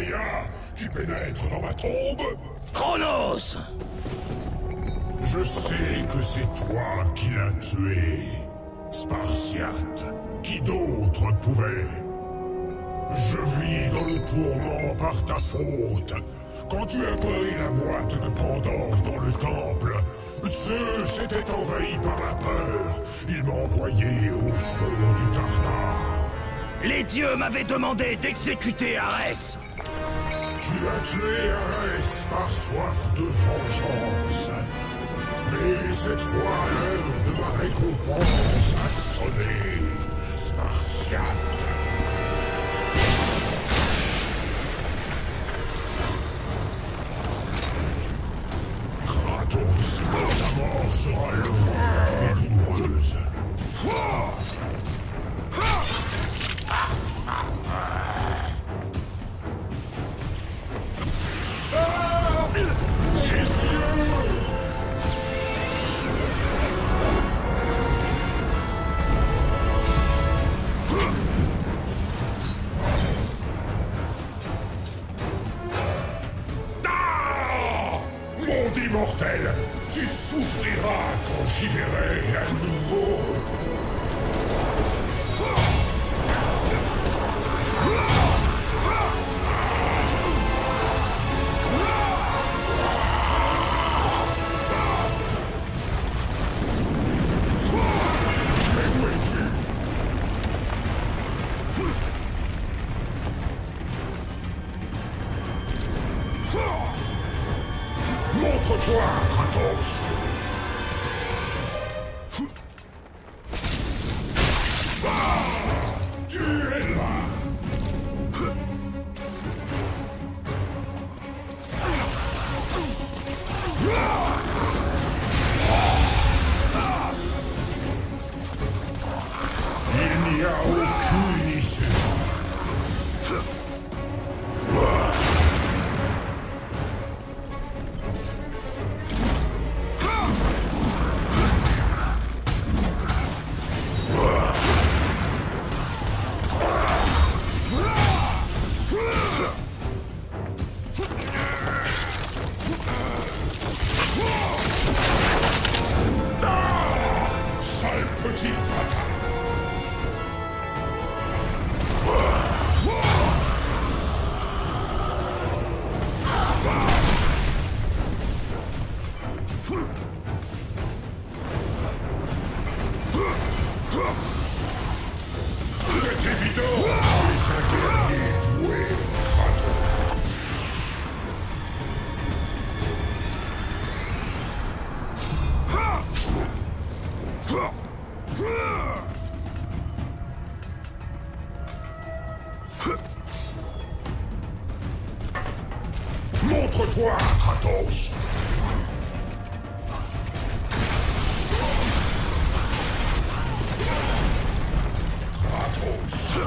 D: paria qui pénètre dans ma tombe?
C: Chronos!
D: Je sais que c'est toi qui l'as tué, Spartiate. Qui d'autre pouvait? Je vis dans le tourment par ta faute. Quand tu as pris la boîte de Pandore dans le temple, Zeus était envahi par la peur. Il m'a envoyé au fond du Tartare.
C: Les dieux m'avaient demandé d'exécuter Arès.
D: Tu as tué Arès par soif de vengeance. Mais cette fois, l'heure de ma récompense a sonné, Spartiate. Kratos, ta mort sera longue et douloureuse. Immortel, tu souffriras quand j'y verrai à nouveau. Mais où es-tu? Montre-toi, Kratos! Tu es là! Il n'y a aucune issue. Sale petit bâtard! C'est évident! Tu es un guerrier doué, Kratos. Montre-toi, Kratos! Kratos!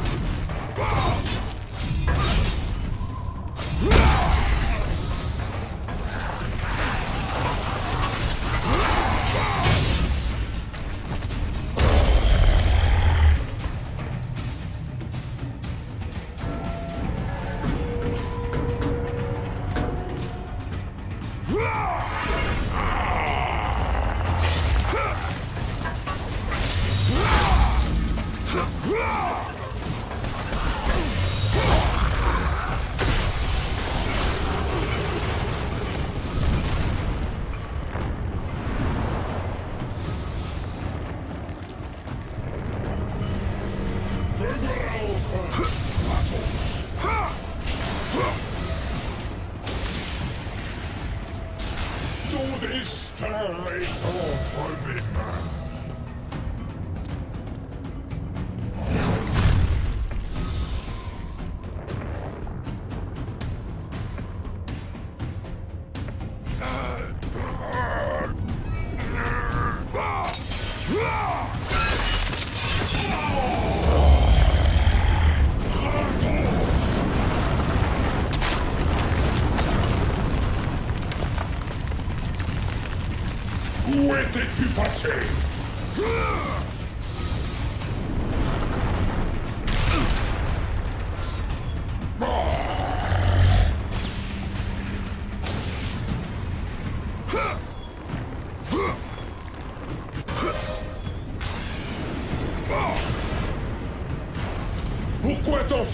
D: Ton destin est entre mes mains. Où étais-tu passé?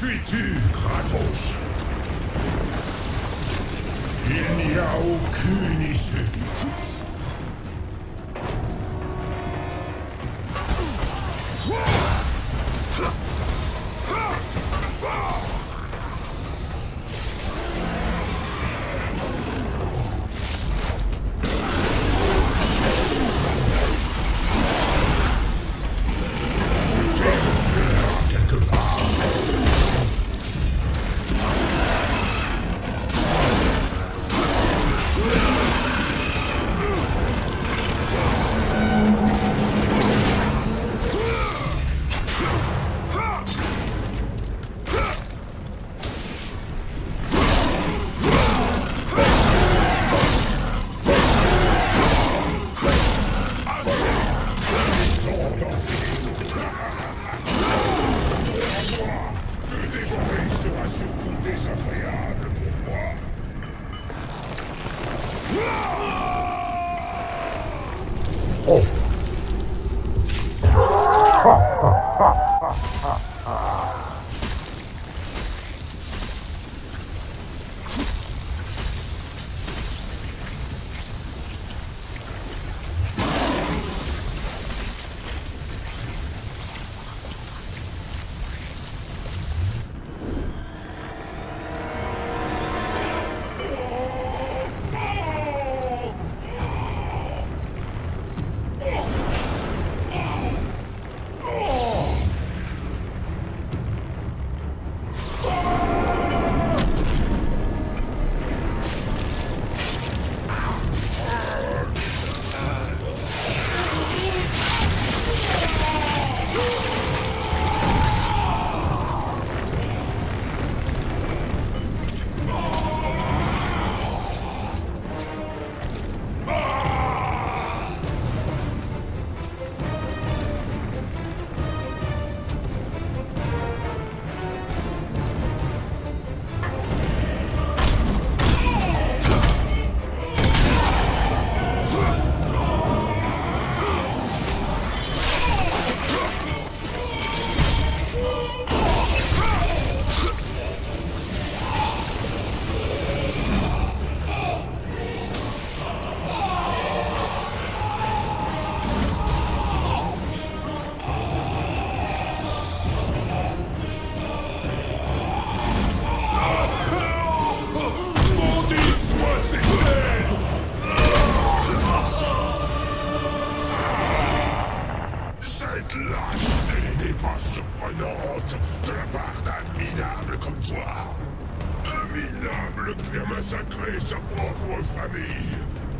D: fuis-tu, Kratos? Il n'y a aucune issue. Je sais que tu es là, quelque part. De la part d'un minable comme toi. Un minable qui a massacré sa propre famille.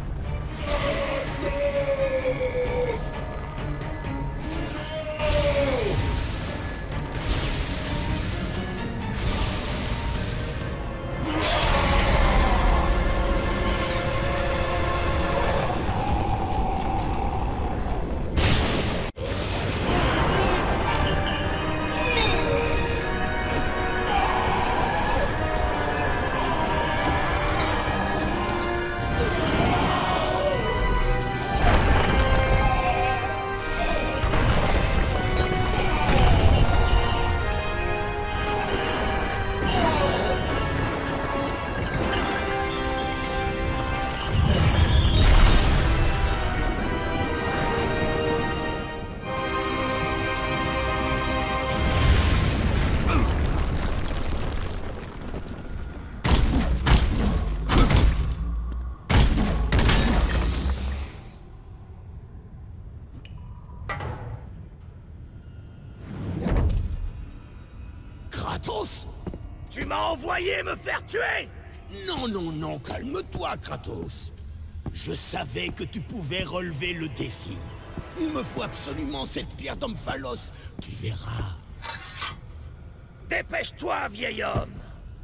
C: Kratos! Tu m'as envoyé me faire tuer!
I: Non, non, non, calme-toi, Kratos. Je savais que tu pouvais relever le défi. Il me faut absolument cette pierre d'Omphalos. Tu verras.
C: Dépêche-toi, vieil homme!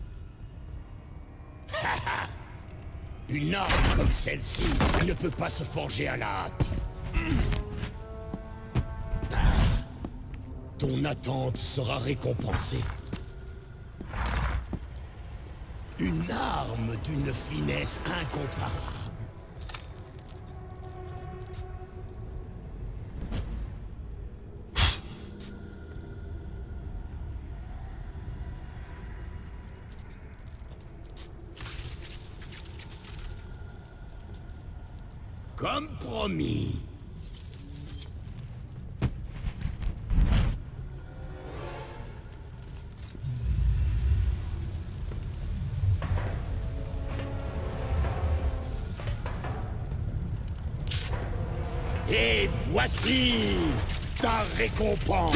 I: Une arme comme celle-ci ne peut pas se forger à la hâte. Ton attente sera récompensée. Une arme d'une finesse incomparable.
B: Comme promis. Et voici ta récompense.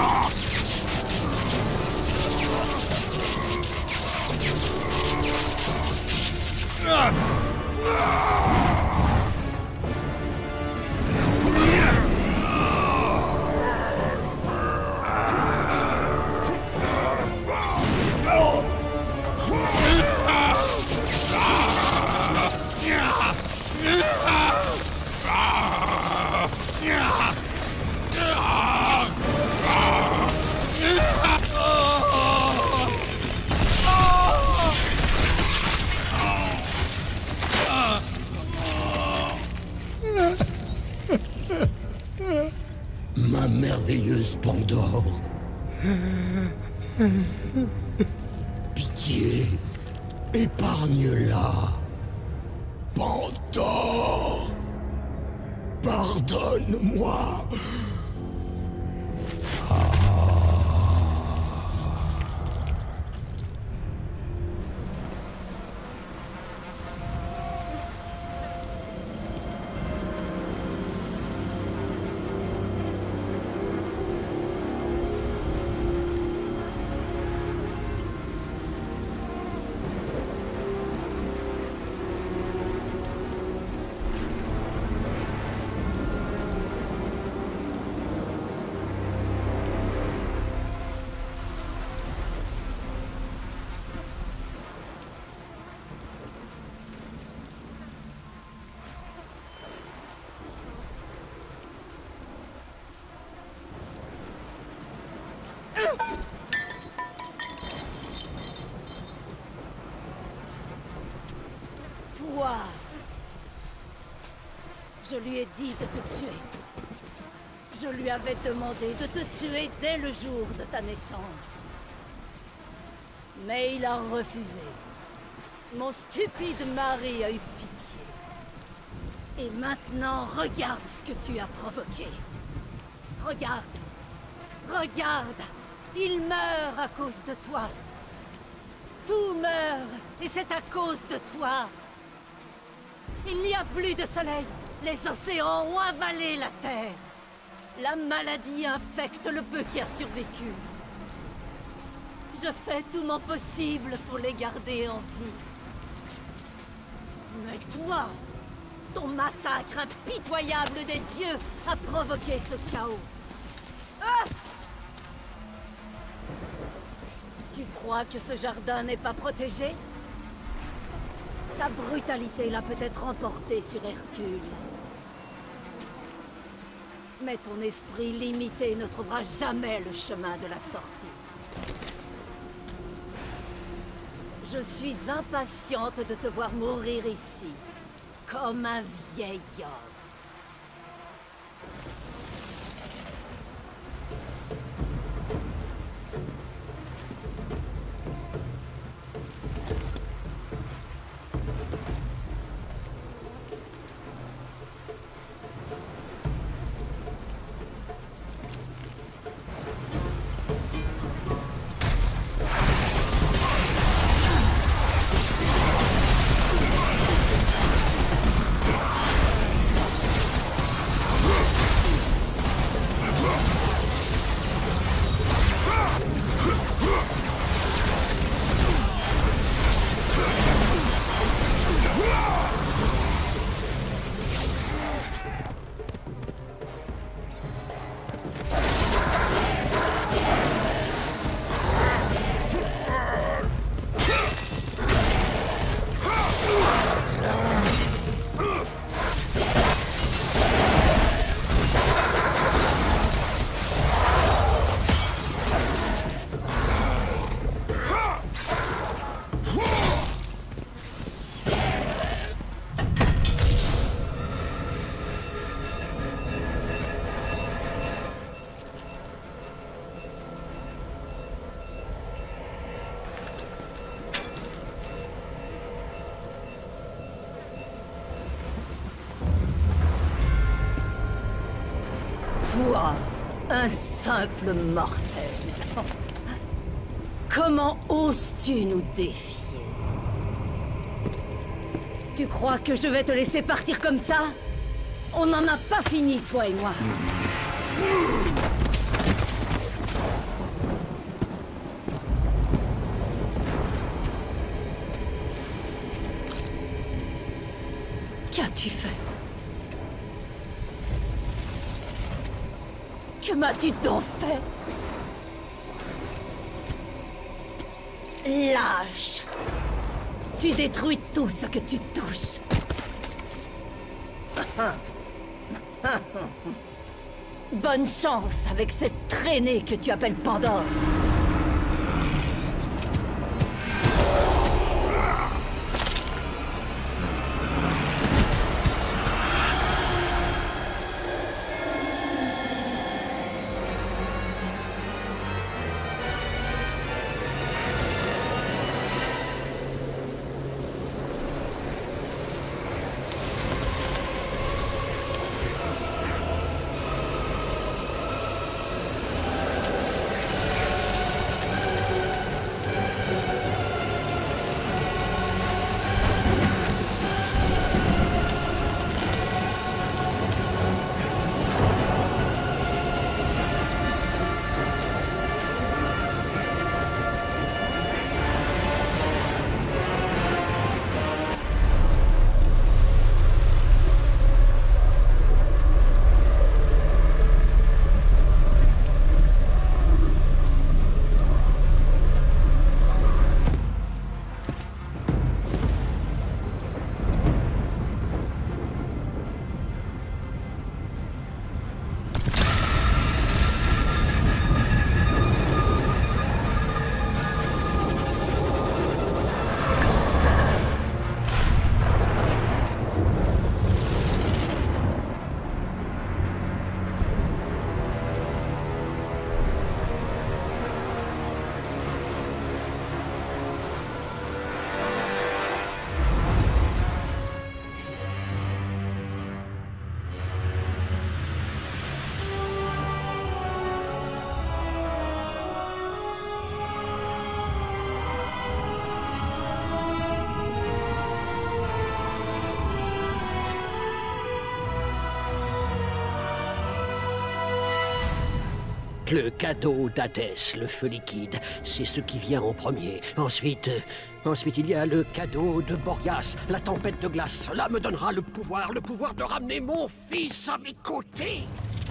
B: Ma merveilleuse Pandore. Pitié, épargne-la. Pandore, pardonne-moi.
A: Toi, je lui ai dit de te tuer. Je lui avais demandé de te tuer dès le jour de ta naissance. Mais il a refusé. Mon stupide mari a eu pitié. Et maintenant, regarde ce que tu as provoqué. Regarde. Regarde. Il meurt à cause de toi. Tout meurt, et c'est à cause de toi. Il n'y a plus de soleil. Les océans ont avalé la terre. La maladie infecte le peu qui a survécu. Je fais tout mon possible pour les garder en vie. Mais toi, ton massacre impitoyable des dieux a provoqué ce chaos. Ah! Tu crois que ce jardin n'est pas protégé? Ta brutalité l'a peut-être emporté sur Hercule. Mais ton esprit limité ne trouvera jamais le chemin de la sortie. Je suis impatiente de te voir mourir ici, comme un vieil homme. Toi, un simple mortel. Comment oses-tu nous défier? Tu crois que je vais te laisser partir comme ça? On n'en a pas fini, toi et moi. Qu'as-tu fait? Que m'as-tu donc fait? Lâche! Tu détruis tout ce que tu touches. Bonne chance avec cette traînée que tu appelles Pandore.
K: Le cadeau d'Hadès, le feu liquide, c'est ce qui vient en premier. Ensuite, il y a le cadeau de Boreas, la tempête de glace. Cela me donnera le pouvoir de ramener mon fils à mes côtés.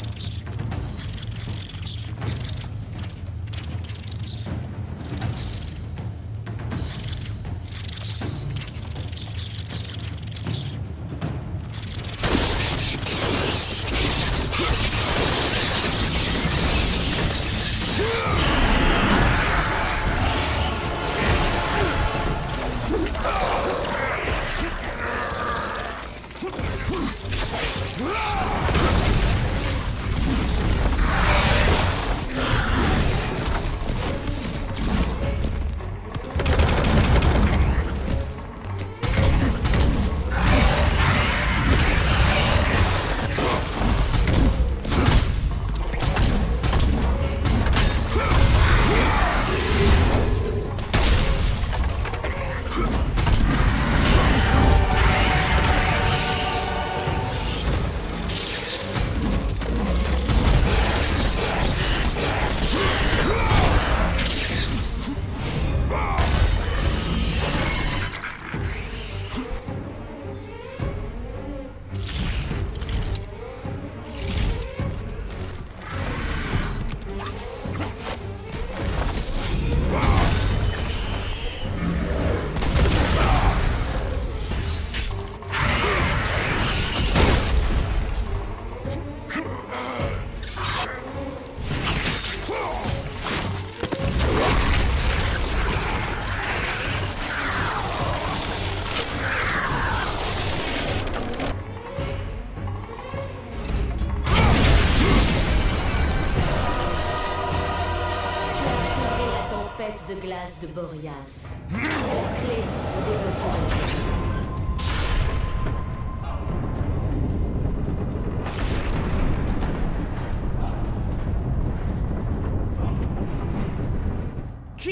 F: De glace de Boreas. C'est la clé au développement de la planète.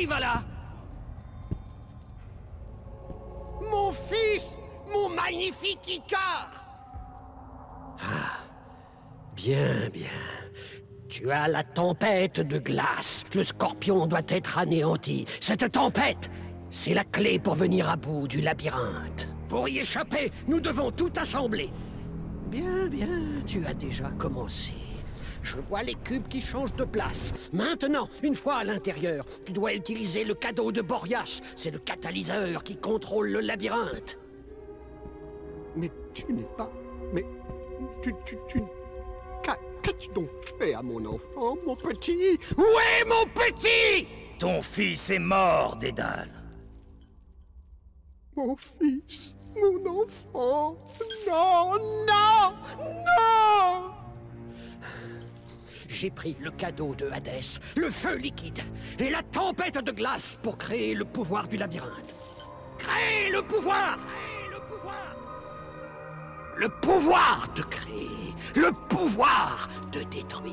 K: va là? Mon fils! Mon magnifique Icar! Ah, bien, bien. Tu as la tempête de glace. Le scorpion doit être anéanti. Cette tempête, c'est la clé pour venir à bout du labyrinthe. Pour y échapper, nous devons tout assembler. Bien, bien, tu as déjà commencé. Je vois les cubes qui changent de place. Maintenant, une fois à l'intérieur, tu dois utiliser le cadeau de Boreas. C'est le catalyseur qui contrôle le labyrinthe. Mais tu n'es pas... Mais... Tu... Qu'as-tu donc fait à mon enfant, mon petit? Où est mon petit?
C: Ton fils est mort, Dédale.
K: Mon fils, mon enfant... Non, non, non! J'ai pris le cadeau de Hadès, le feu liquide, et la tempête de glace pour créer le pouvoir du labyrinthe. Créer le pouvoir! Le pouvoir de créer, le pouvoir de détruire.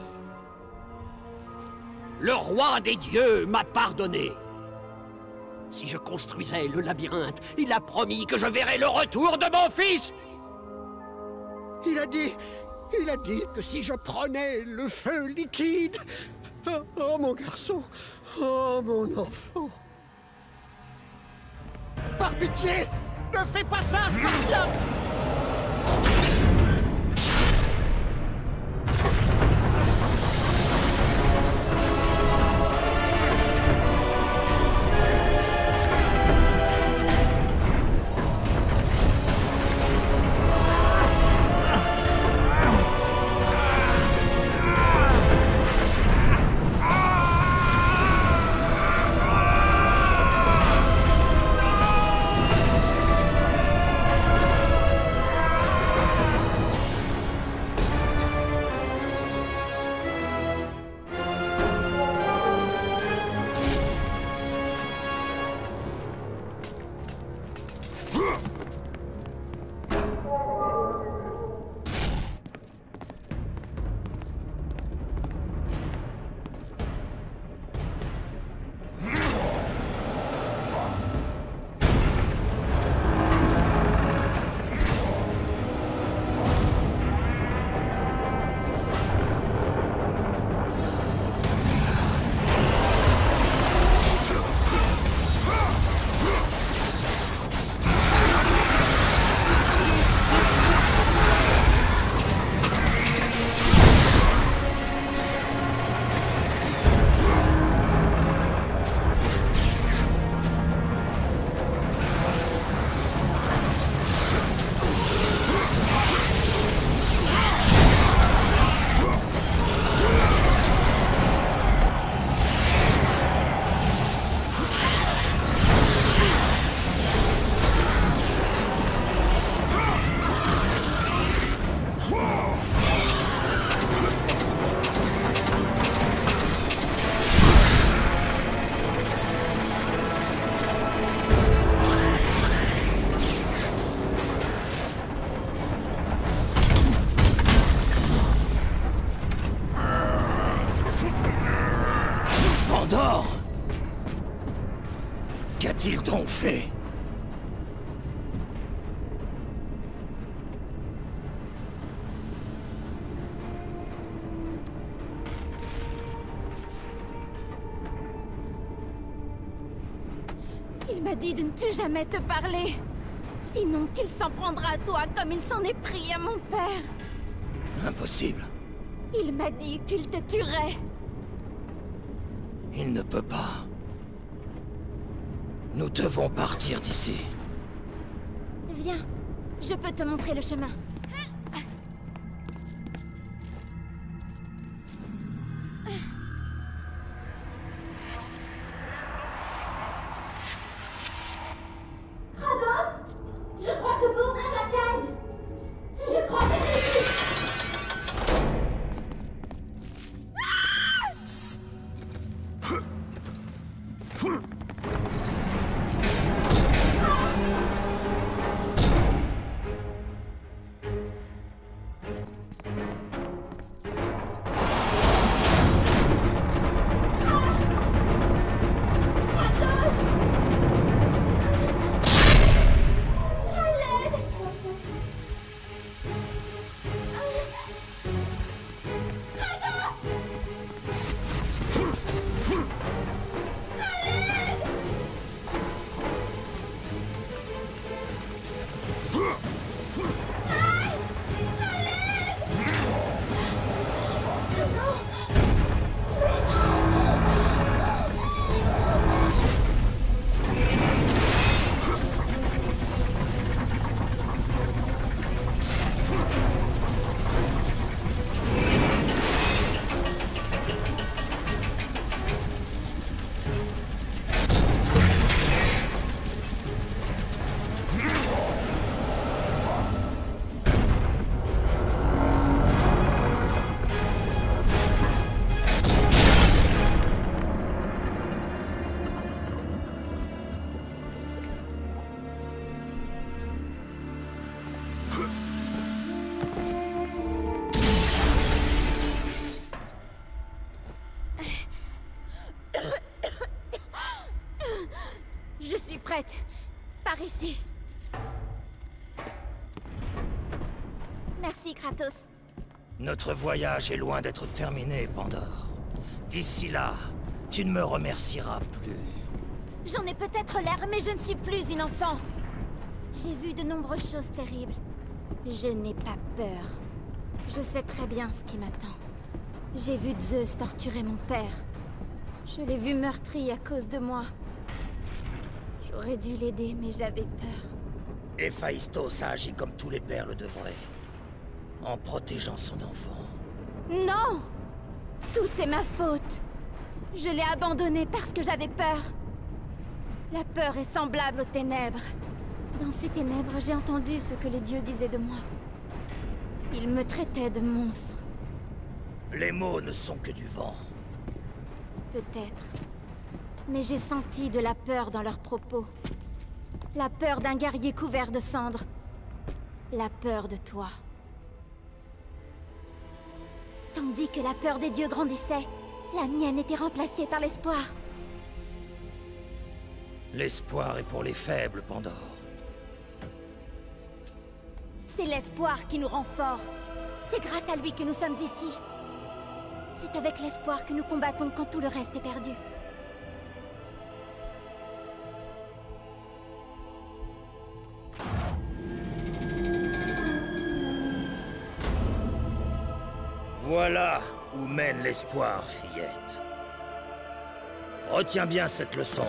K: Le roi des dieux m'a pardonné. Si je construisais le labyrinthe, il a promis que je verrais le retour de mon fils. Il a dit que si je prenais le feu liquide... Oh, mon garçon, oh, mon enfant. Par pitié, ne fais pas ça, Scorpion!
C: Qu'a-t-il donc fait?
H: Il m'a dit de ne plus jamais te parler. Sinon qu'il s'en prendra à toi comme il s'en est pris à mon père.
C: Impossible.
H: Il m'a dit qu'il te tuerait.
C: Il ne peut pas. Nous devons partir d'ici.
H: Viens, je peux te montrer le chemin.
L: Kratos, je crois que je peux ouvrir la cage. Je crois que
H: prête. Par ici. Merci, Kratos.
C: Notre voyage est loin d'être terminé, Pandore. D'ici là, tu ne me remercieras plus.
H: J'en ai peut-être l'air, mais je ne suis plus une enfant. J'ai vu de nombreuses choses terribles. Je n'ai pas peur. Je sais très bien ce qui m'attend. J'ai vu Zeus torturer mon père. Je l'ai vu meurtri à cause de moi. J'aurais dû l'aider, mais j'avais peur.
C: Héphaïstos a agi comme tous les pères le devraient. En protégeant son enfant.
H: Non! Tout est ma faute. Je l'ai abandonné parce que j'avais peur. La peur est semblable aux ténèbres. Dans ces ténèbres, j'ai entendu ce que les dieux disaient de moi. Ils me traitaient de monstre.
C: Les mots ne sont que du vent.
H: Peut-être. Mais j'ai senti de la peur dans leurs propos. La peur d'un guerrier couvert de cendres. La peur de toi. Tandis que la peur des dieux grandissait, la mienne était remplacée par l'espoir.
C: L'espoir est pour les faibles, Pandore.
H: C'est l'espoir qui nous rend forts. C'est grâce à lui que nous sommes ici. C'est avec l'espoir que nous combattons quand tout le reste est perdu.
C: Voilà où mène l'espoir, fillette. Retiens bien cette leçon.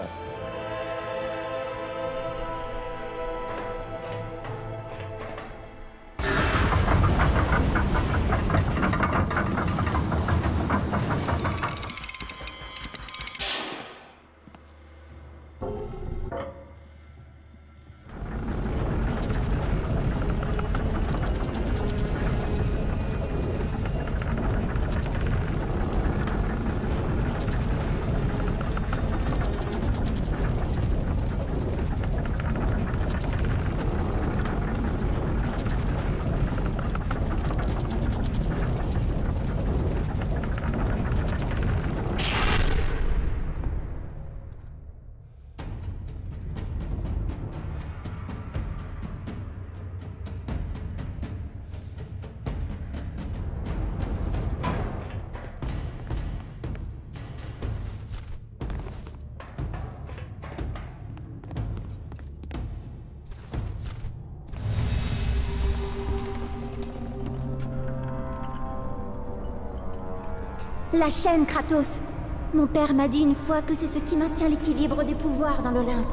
H: La chaîne, Kratos. Mon père m'a dit une fois que c'est ce qui maintient l'équilibre des pouvoirs dans l'Olympe.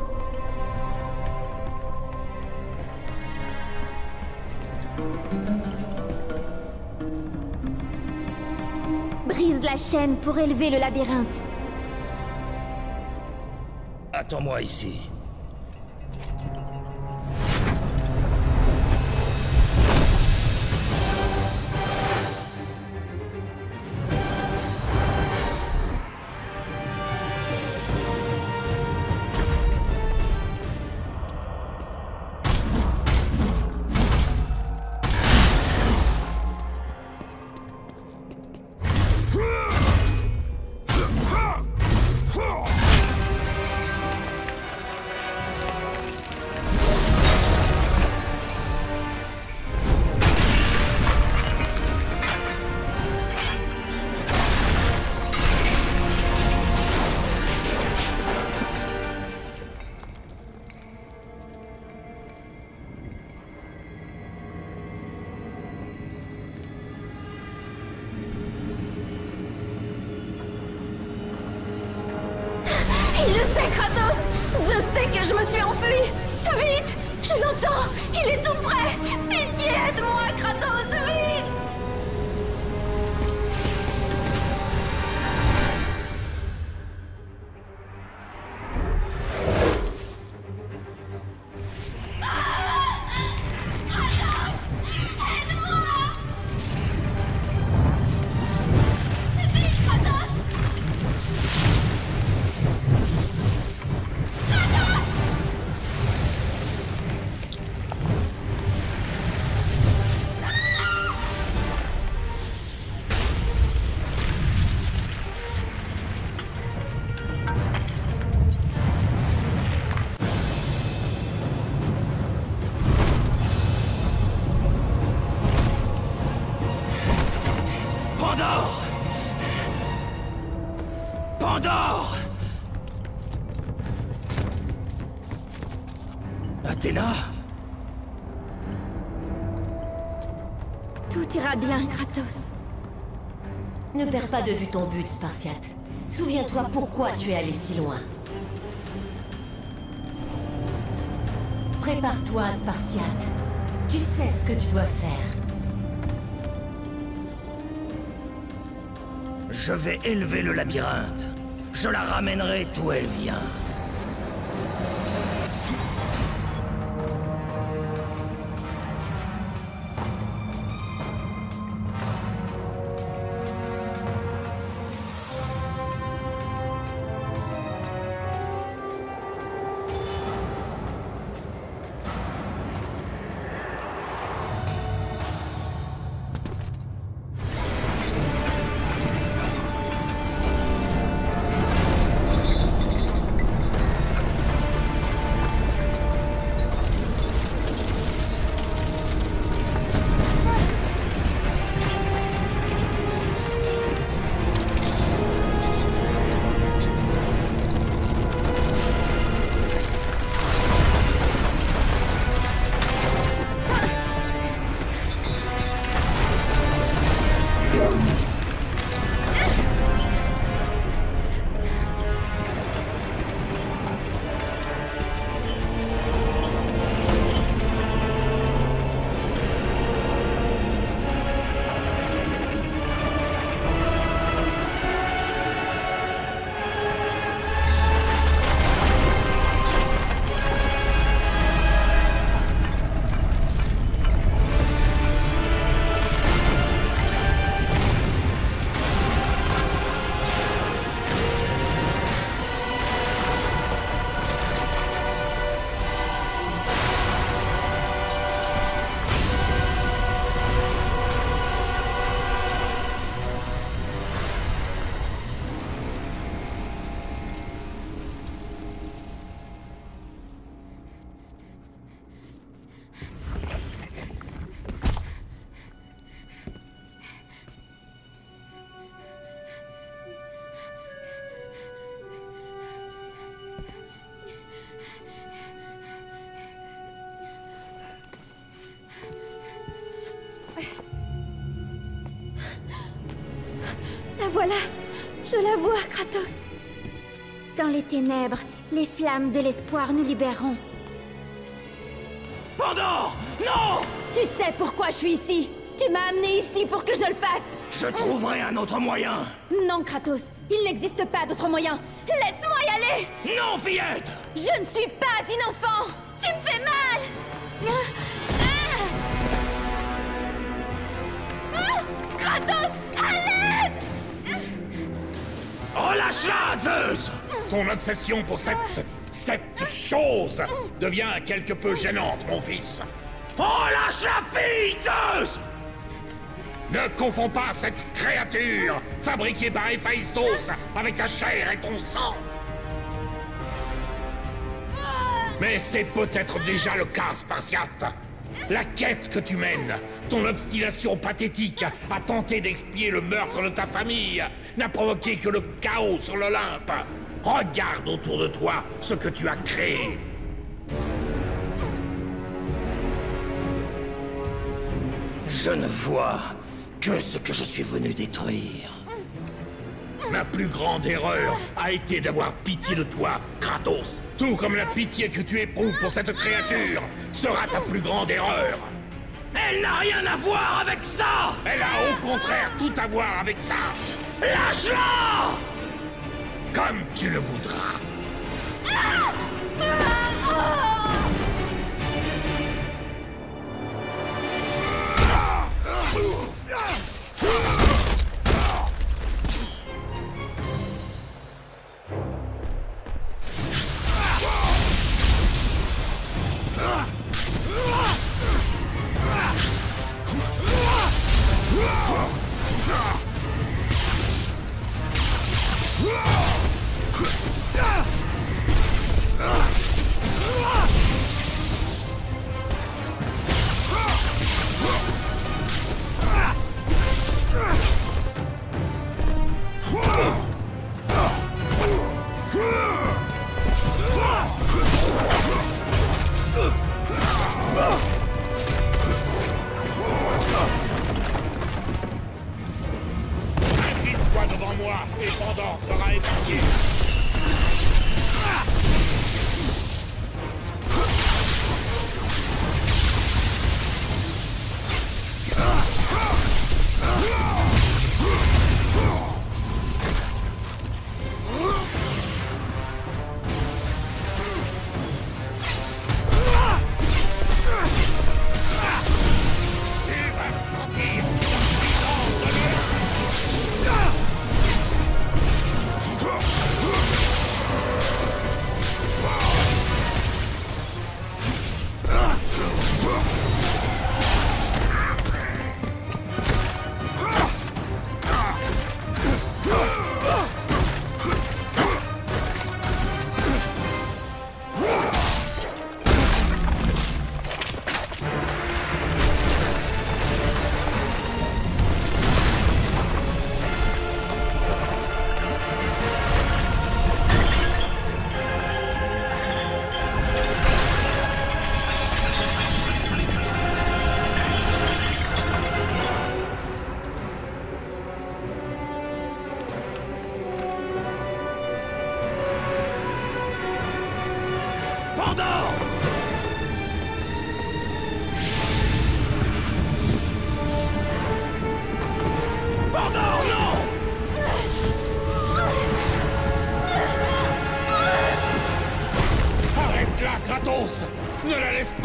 H: Brise la chaîne pour élever le labyrinthe.
C: Attends-moi ici.
H: Il le sait, Kratos! Zeus sait que je me suis enfuie! Vite! Je l'entends! Il est tout près! Pitié, aide-moi, Kratos! Vite!
C: Athéna?
H: Tout ira bien, Kratos.
F: Ne perds pas de vue ton but, Spartiate. Souviens-toi pourquoi tu es allé si loin. Prépare-toi, Spartiate. Tu sais ce que tu dois faire.
C: Je vais élever le labyrinthe. Je la ramènerai d'où elle vient.
H: La voilà! Je la vois, Kratos! Dans les ténèbres, les flammes de l'espoir nous libéreront.
C: Pandore! Non!
H: Tu sais pourquoi je suis ici! Tu m'as amené ici pour que je le fasse!
C: Je trouverai un autre moyen!
H: Non, Kratos! Il n'existe pas d'autre moyen! Laisse-moi y aller!
C: Non, fillette!
H: Je ne suis pas une enfant! Tu me fais mal! Kratos! À l'aide!
C: Relâche-la, Zeus!
B: Ton obsession pour cette chose devient quelque peu gênante, mon fils.
C: Relâche la fille, Zeus!
B: Ne confonds pas cette créature fabriquée par Héphaïstos avec ta chair et ton sang. Mais c'est peut-être déjà le cas, Spartiate. La quête que tu mènes, ton obstination pathétique à tenter d'expier le meurtre de ta famille, n'a provoqué que le chaos sur l'Olympe. Regarde autour de toi ce que tu as créé.
C: Je ne vois que ce que je suis venu détruire.
B: Ma plus grande erreur a été d'avoir pitié de toi, Kratos. Tout comme la pitié que tu éprouves pour cette créature sera ta plus grande erreur.
C: Elle n'a rien à voir avec ça!
B: Elle a au contraire tout à voir avec ça.
C: Lâche-la!
B: Comme tu le voudras.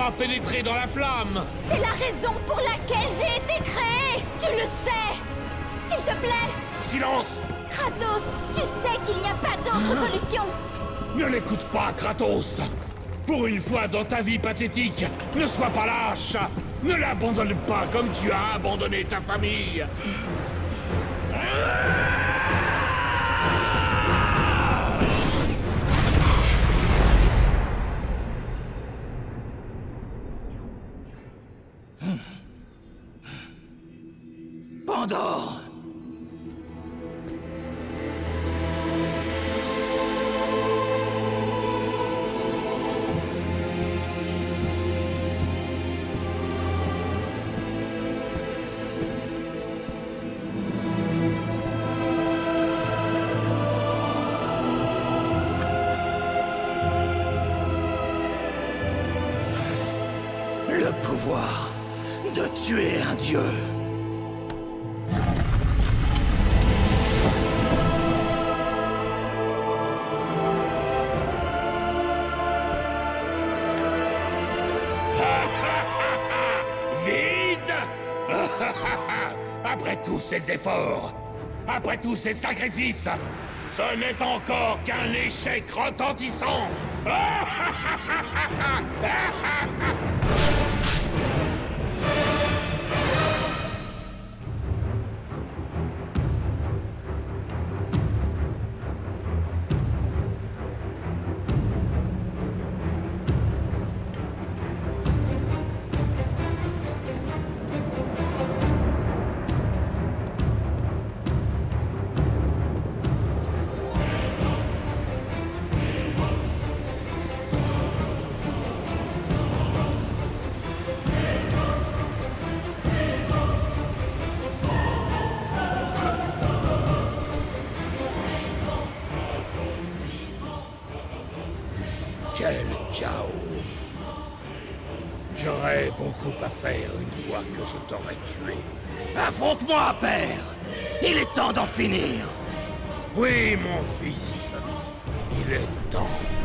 B: pas pénétrer dans la flamme.
H: C'est la raison pour laquelle j'ai été créé. Tu le sais. S'il te plaît.
B: Silence!
H: Kratos, tu sais qu'il n'y a pas d'autre solution.
B: Ne l'écoute pas, Kratos! Pour une fois dans ta vie pathétique, ne sois pas lâche! Ne l'abandonne pas comme tu as abandonné ta famille!
J: Pandore! Le pouvoir de tuer un dieu.
B: Vide! Après tous ces efforts, après tous ces sacrifices, ce n'est encore qu'un échec retentissant! Quel chaos! J'aurais beaucoup à faire une fois que je t'aurais tué.
J: Affronte-moi, père! Il est temps d'en finir!
B: Oui, mon fils. Il est temps.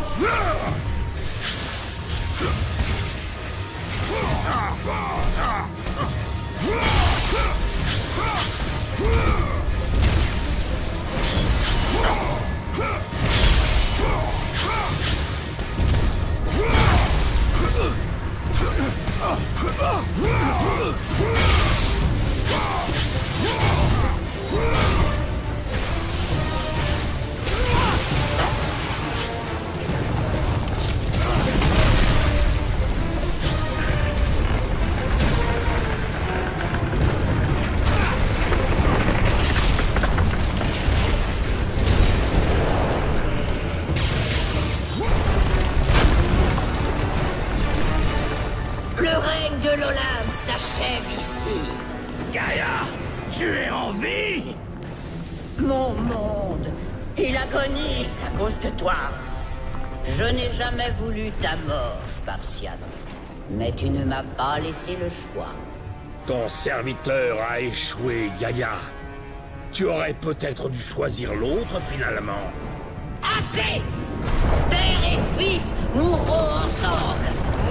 F: Le règne de l'Olympe s'achève ici.
J: Gaïa, tu es en vie?
A: Mon monde, il agonise à cause de toi. Je n'ai jamais voulu ta mort, Spartiate. Mais tu ne m'as pas laissé le choix.
B: Ton serviteur a échoué, Gaïa. Tu aurais peut-être dû choisir l'autre, finalement.
A: Assez! Père et fils mourront ensemble.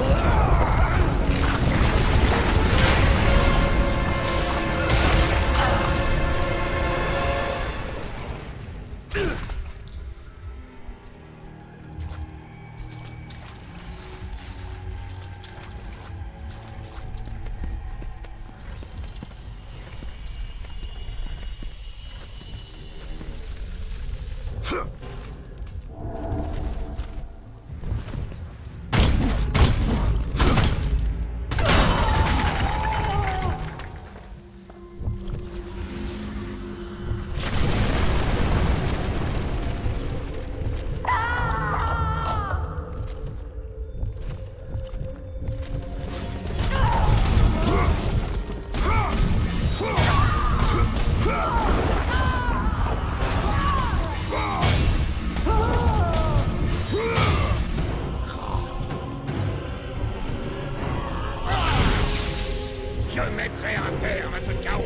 B: Je mettrai un terme à ce chaos.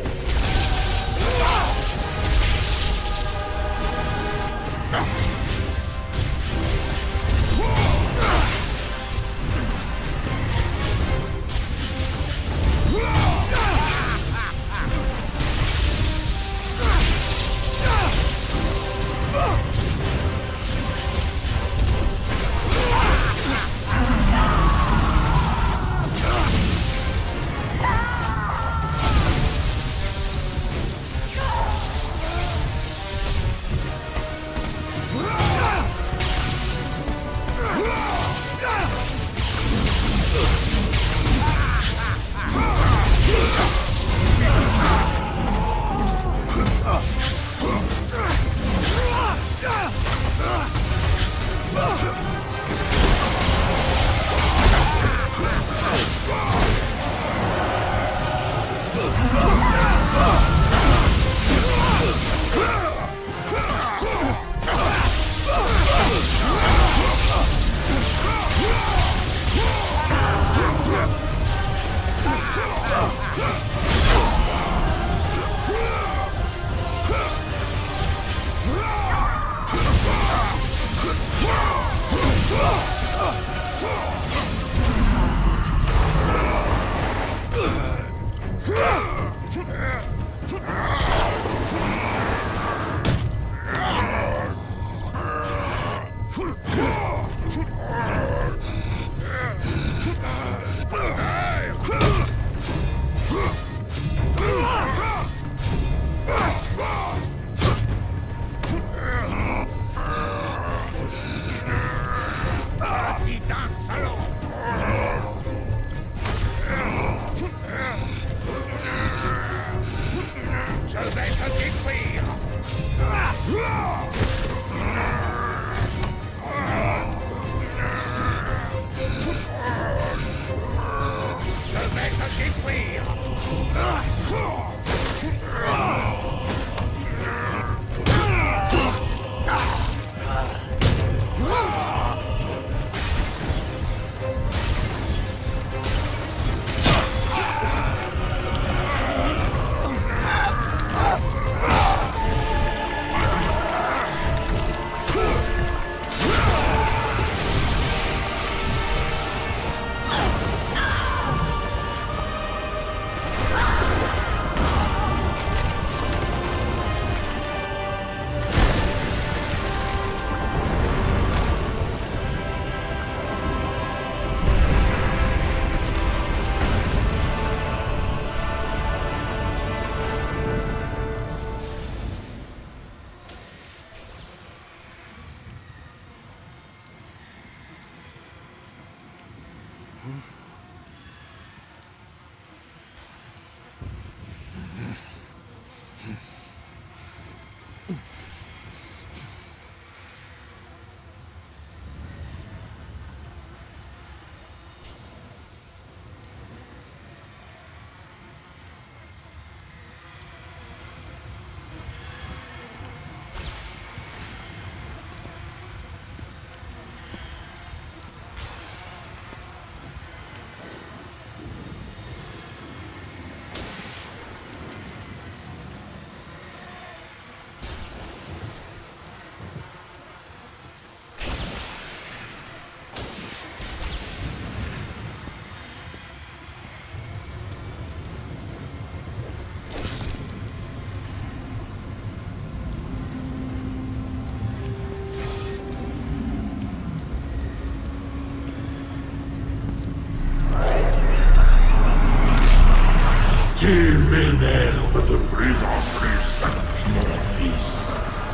B: Tu m'énerves de plus en plus, mon fils.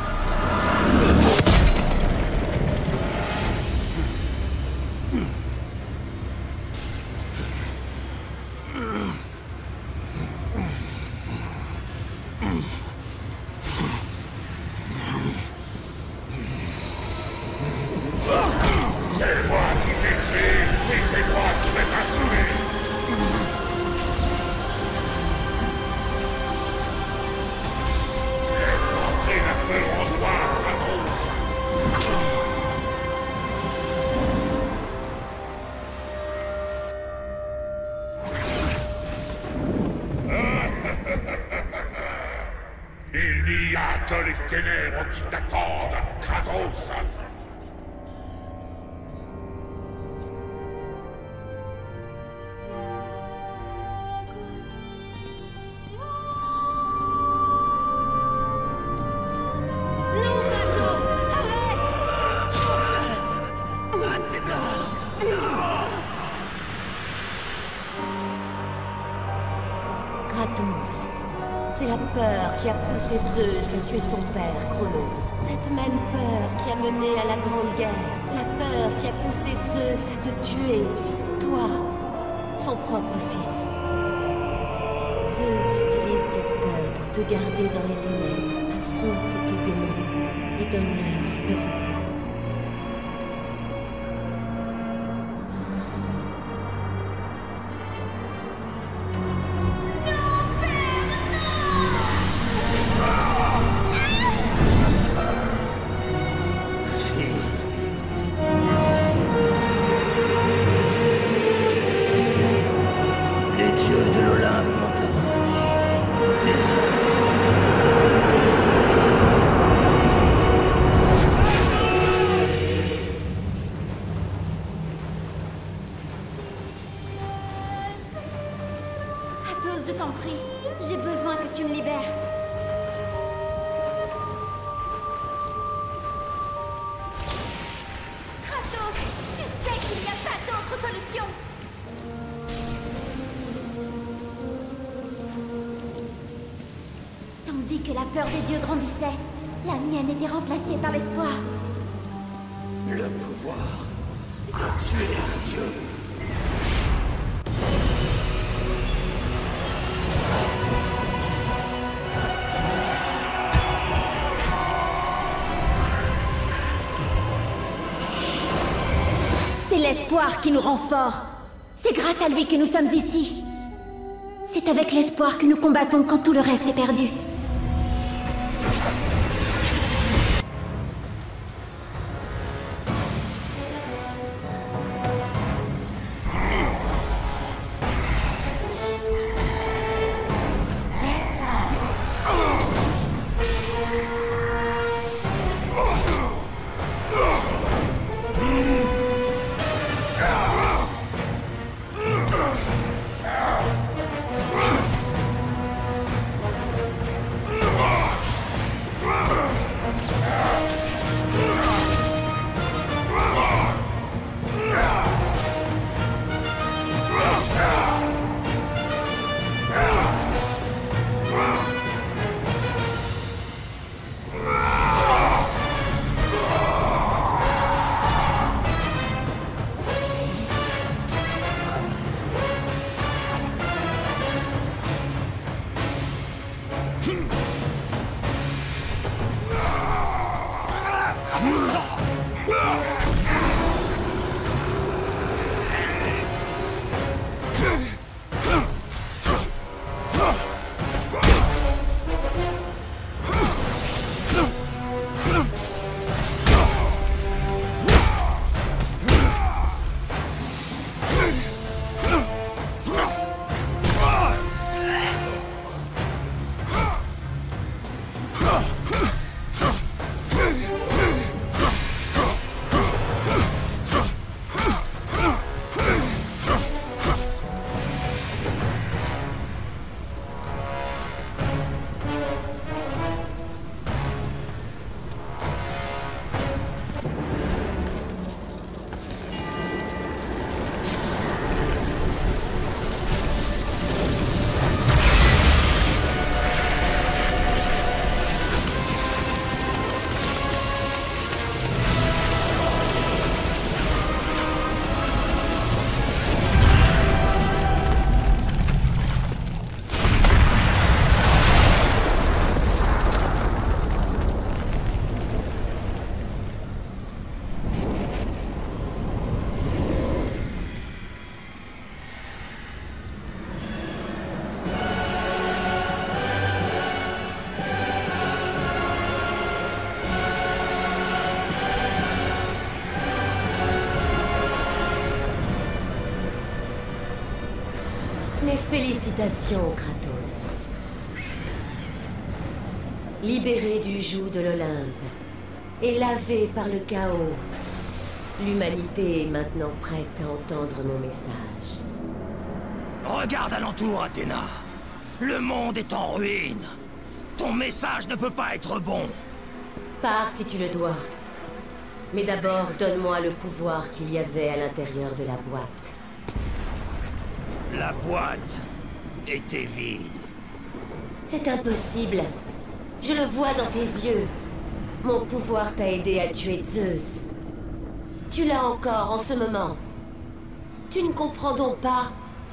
B: C'est moi qui t'ai créé, et c'est moi qui vais t'achever. Il n'y a que les ténèbres qui t'attendent, Kratos.
F: Kratos, c'est la peur qui a poussé Zeus à tuer son père, Chronos. Cette même peur qui a mené à la Grande Guerre. La peur qui a poussé Zeus à te tuer, toi, son propre fils. Zeus utilise cette peur pour te garder dans les ténèbres. Affronte tes démons et donne-leur le repos.
J: Les dieux de l'Olympe
H: Kratos, je t'en prie. J'ai besoin que tu me libères. Kratos, tu sais qu'il n'y a pas d'autre solution. Tandis que la peur des dieux grandissait, la mienne était remplacée par l'espoir.
C: Le pouvoir de tuer un dieu.
H: C'est l'espoir qui nous rend forts. C'est grâce à lui que nous sommes ici. C'est avec l'espoir que nous combattons quand tout le reste est perdu.
F: Mes félicitations, Kratos. Libéré du joug de l'Olympe et lavé par le chaos, l'humanité est maintenant prête à entendre mon message.
C: Regarde alentour, Athéna. Le monde est en ruine. Ton message ne peut pas être bon.
F: Pars si tu le dois. Mais d'abord, donne-moi le pouvoir qu'il y avait à l'intérieur de la boîte.
C: La boîte était vide.
F: C'est impossible. Je le vois dans tes yeux. Mon pouvoir t'a aidé à tuer Zeus. Tu l'as encore en ce moment. Tu ne comprends donc pas?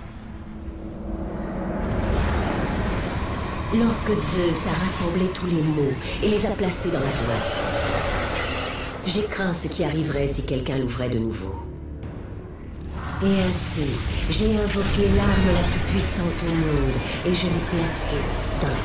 F: Lorsque Zeus a rassemblé tous les mots et les a placés dans la boîte, j'ai craint ce qui arriverait si quelqu'un l'ouvrait de nouveau. Et ainsi, j'ai invoqué l'arme la plus puissante au monde et je l'ai placée dans la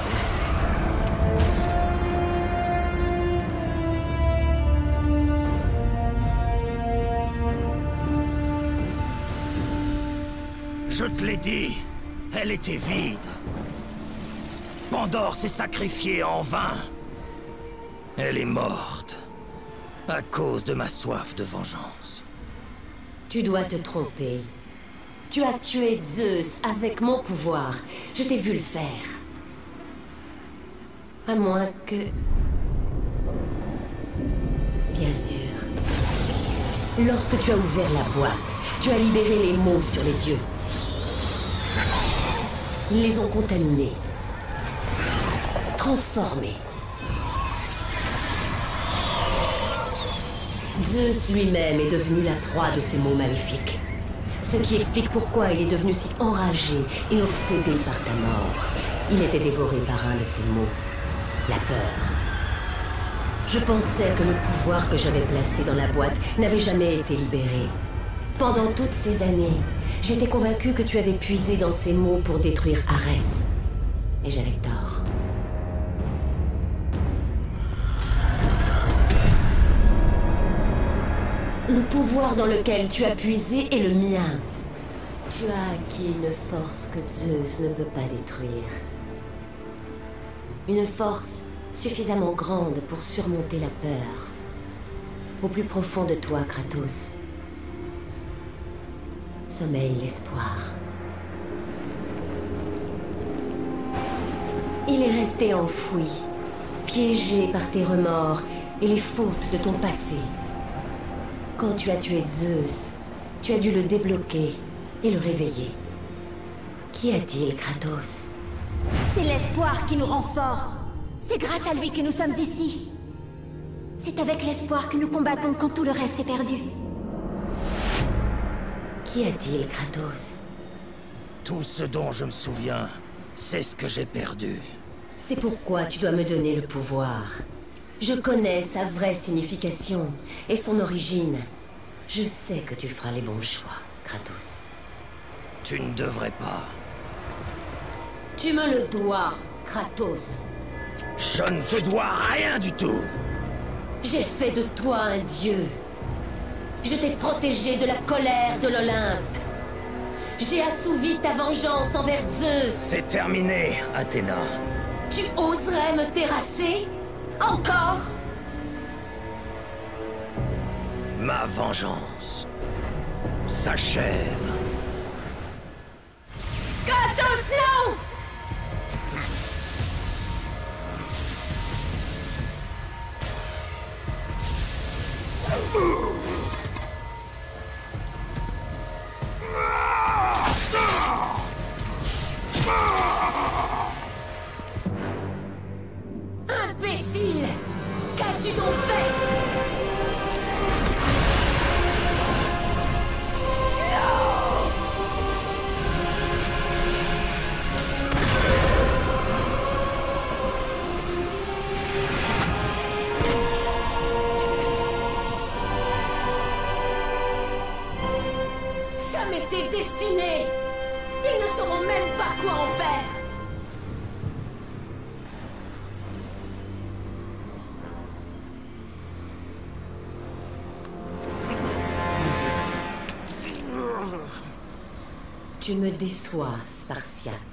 F: boîte.
C: Je te l'ai dit, elle était vide. Pandore s'est sacrifiée en vain. Elle est morte à cause de ma soif de vengeance.
F: Tu dois te tromper. Tu as tué Zeus avec mon pouvoir. Je t'ai vu le faire. À moins que... Bien sûr. Lorsque tu as ouvert la boîte, tu as libéré les mots sur les dieux. Ils les ont contaminés. Transformés. Zeus lui-même est devenu la proie de ces mots maléfiques. Ce qui explique pourquoi il est devenu si enragé et obsédé par ta mort. Il était dévoré par un de ces mots. La peur. Je pensais que le pouvoir que j'avais placé dans la boîte n'avait jamais été libéré. Pendant toutes ces années, j'étais convaincue que tu avais puisé dans ces mots pour détruire Arès. Et j'avais tort. Le pouvoir dans lequel tu as puisé est le mien. Tu as acquis une force que Zeus ne peut pas détruire. Une force suffisamment grande pour surmonter la peur. Au plus profond de toi, Kratos, sommeille l'espoir. Il est resté enfoui, piégé par tes remords et les fautes de ton passé. Quand tu as tué Zeus, tu as dû le débloquer et le réveiller. Qu'y a-t-il, Kratos?
H: C'est l'espoir qui nous rend forts. C'est grâce à lui que nous sommes ici. C'est avec l'espoir que nous combattons quand tout le reste est perdu.
F: Qu'y a-t-il, Kratos?
C: Tout ce dont je me souviens, c'est ce que j'ai perdu.
F: C'est pourquoi tu dois me donner le pouvoir. Je connais sa vraie signification et son origine. Je sais que tu feras les bons choix, Kratos.
C: Tu ne devrais pas.
F: Tu me le dois, Kratos.
C: Je ne te dois rien du tout.
F: J'ai fait de toi un dieu. Je t'ai protégé de la colère de l'Olympe. J'ai assouvi ta vengeance envers Zeus.
C: C'est terminé, Athéna.
F: Tu oserais me terrasser? Encore?
C: Ma vengeance s'achève.
F: Kratos, non! Imbécile! Qu'as-tu donc fait? Ça m'était destiné! Ils ne sauront même pas quoi en faire! Tu me déçois, Spartiate.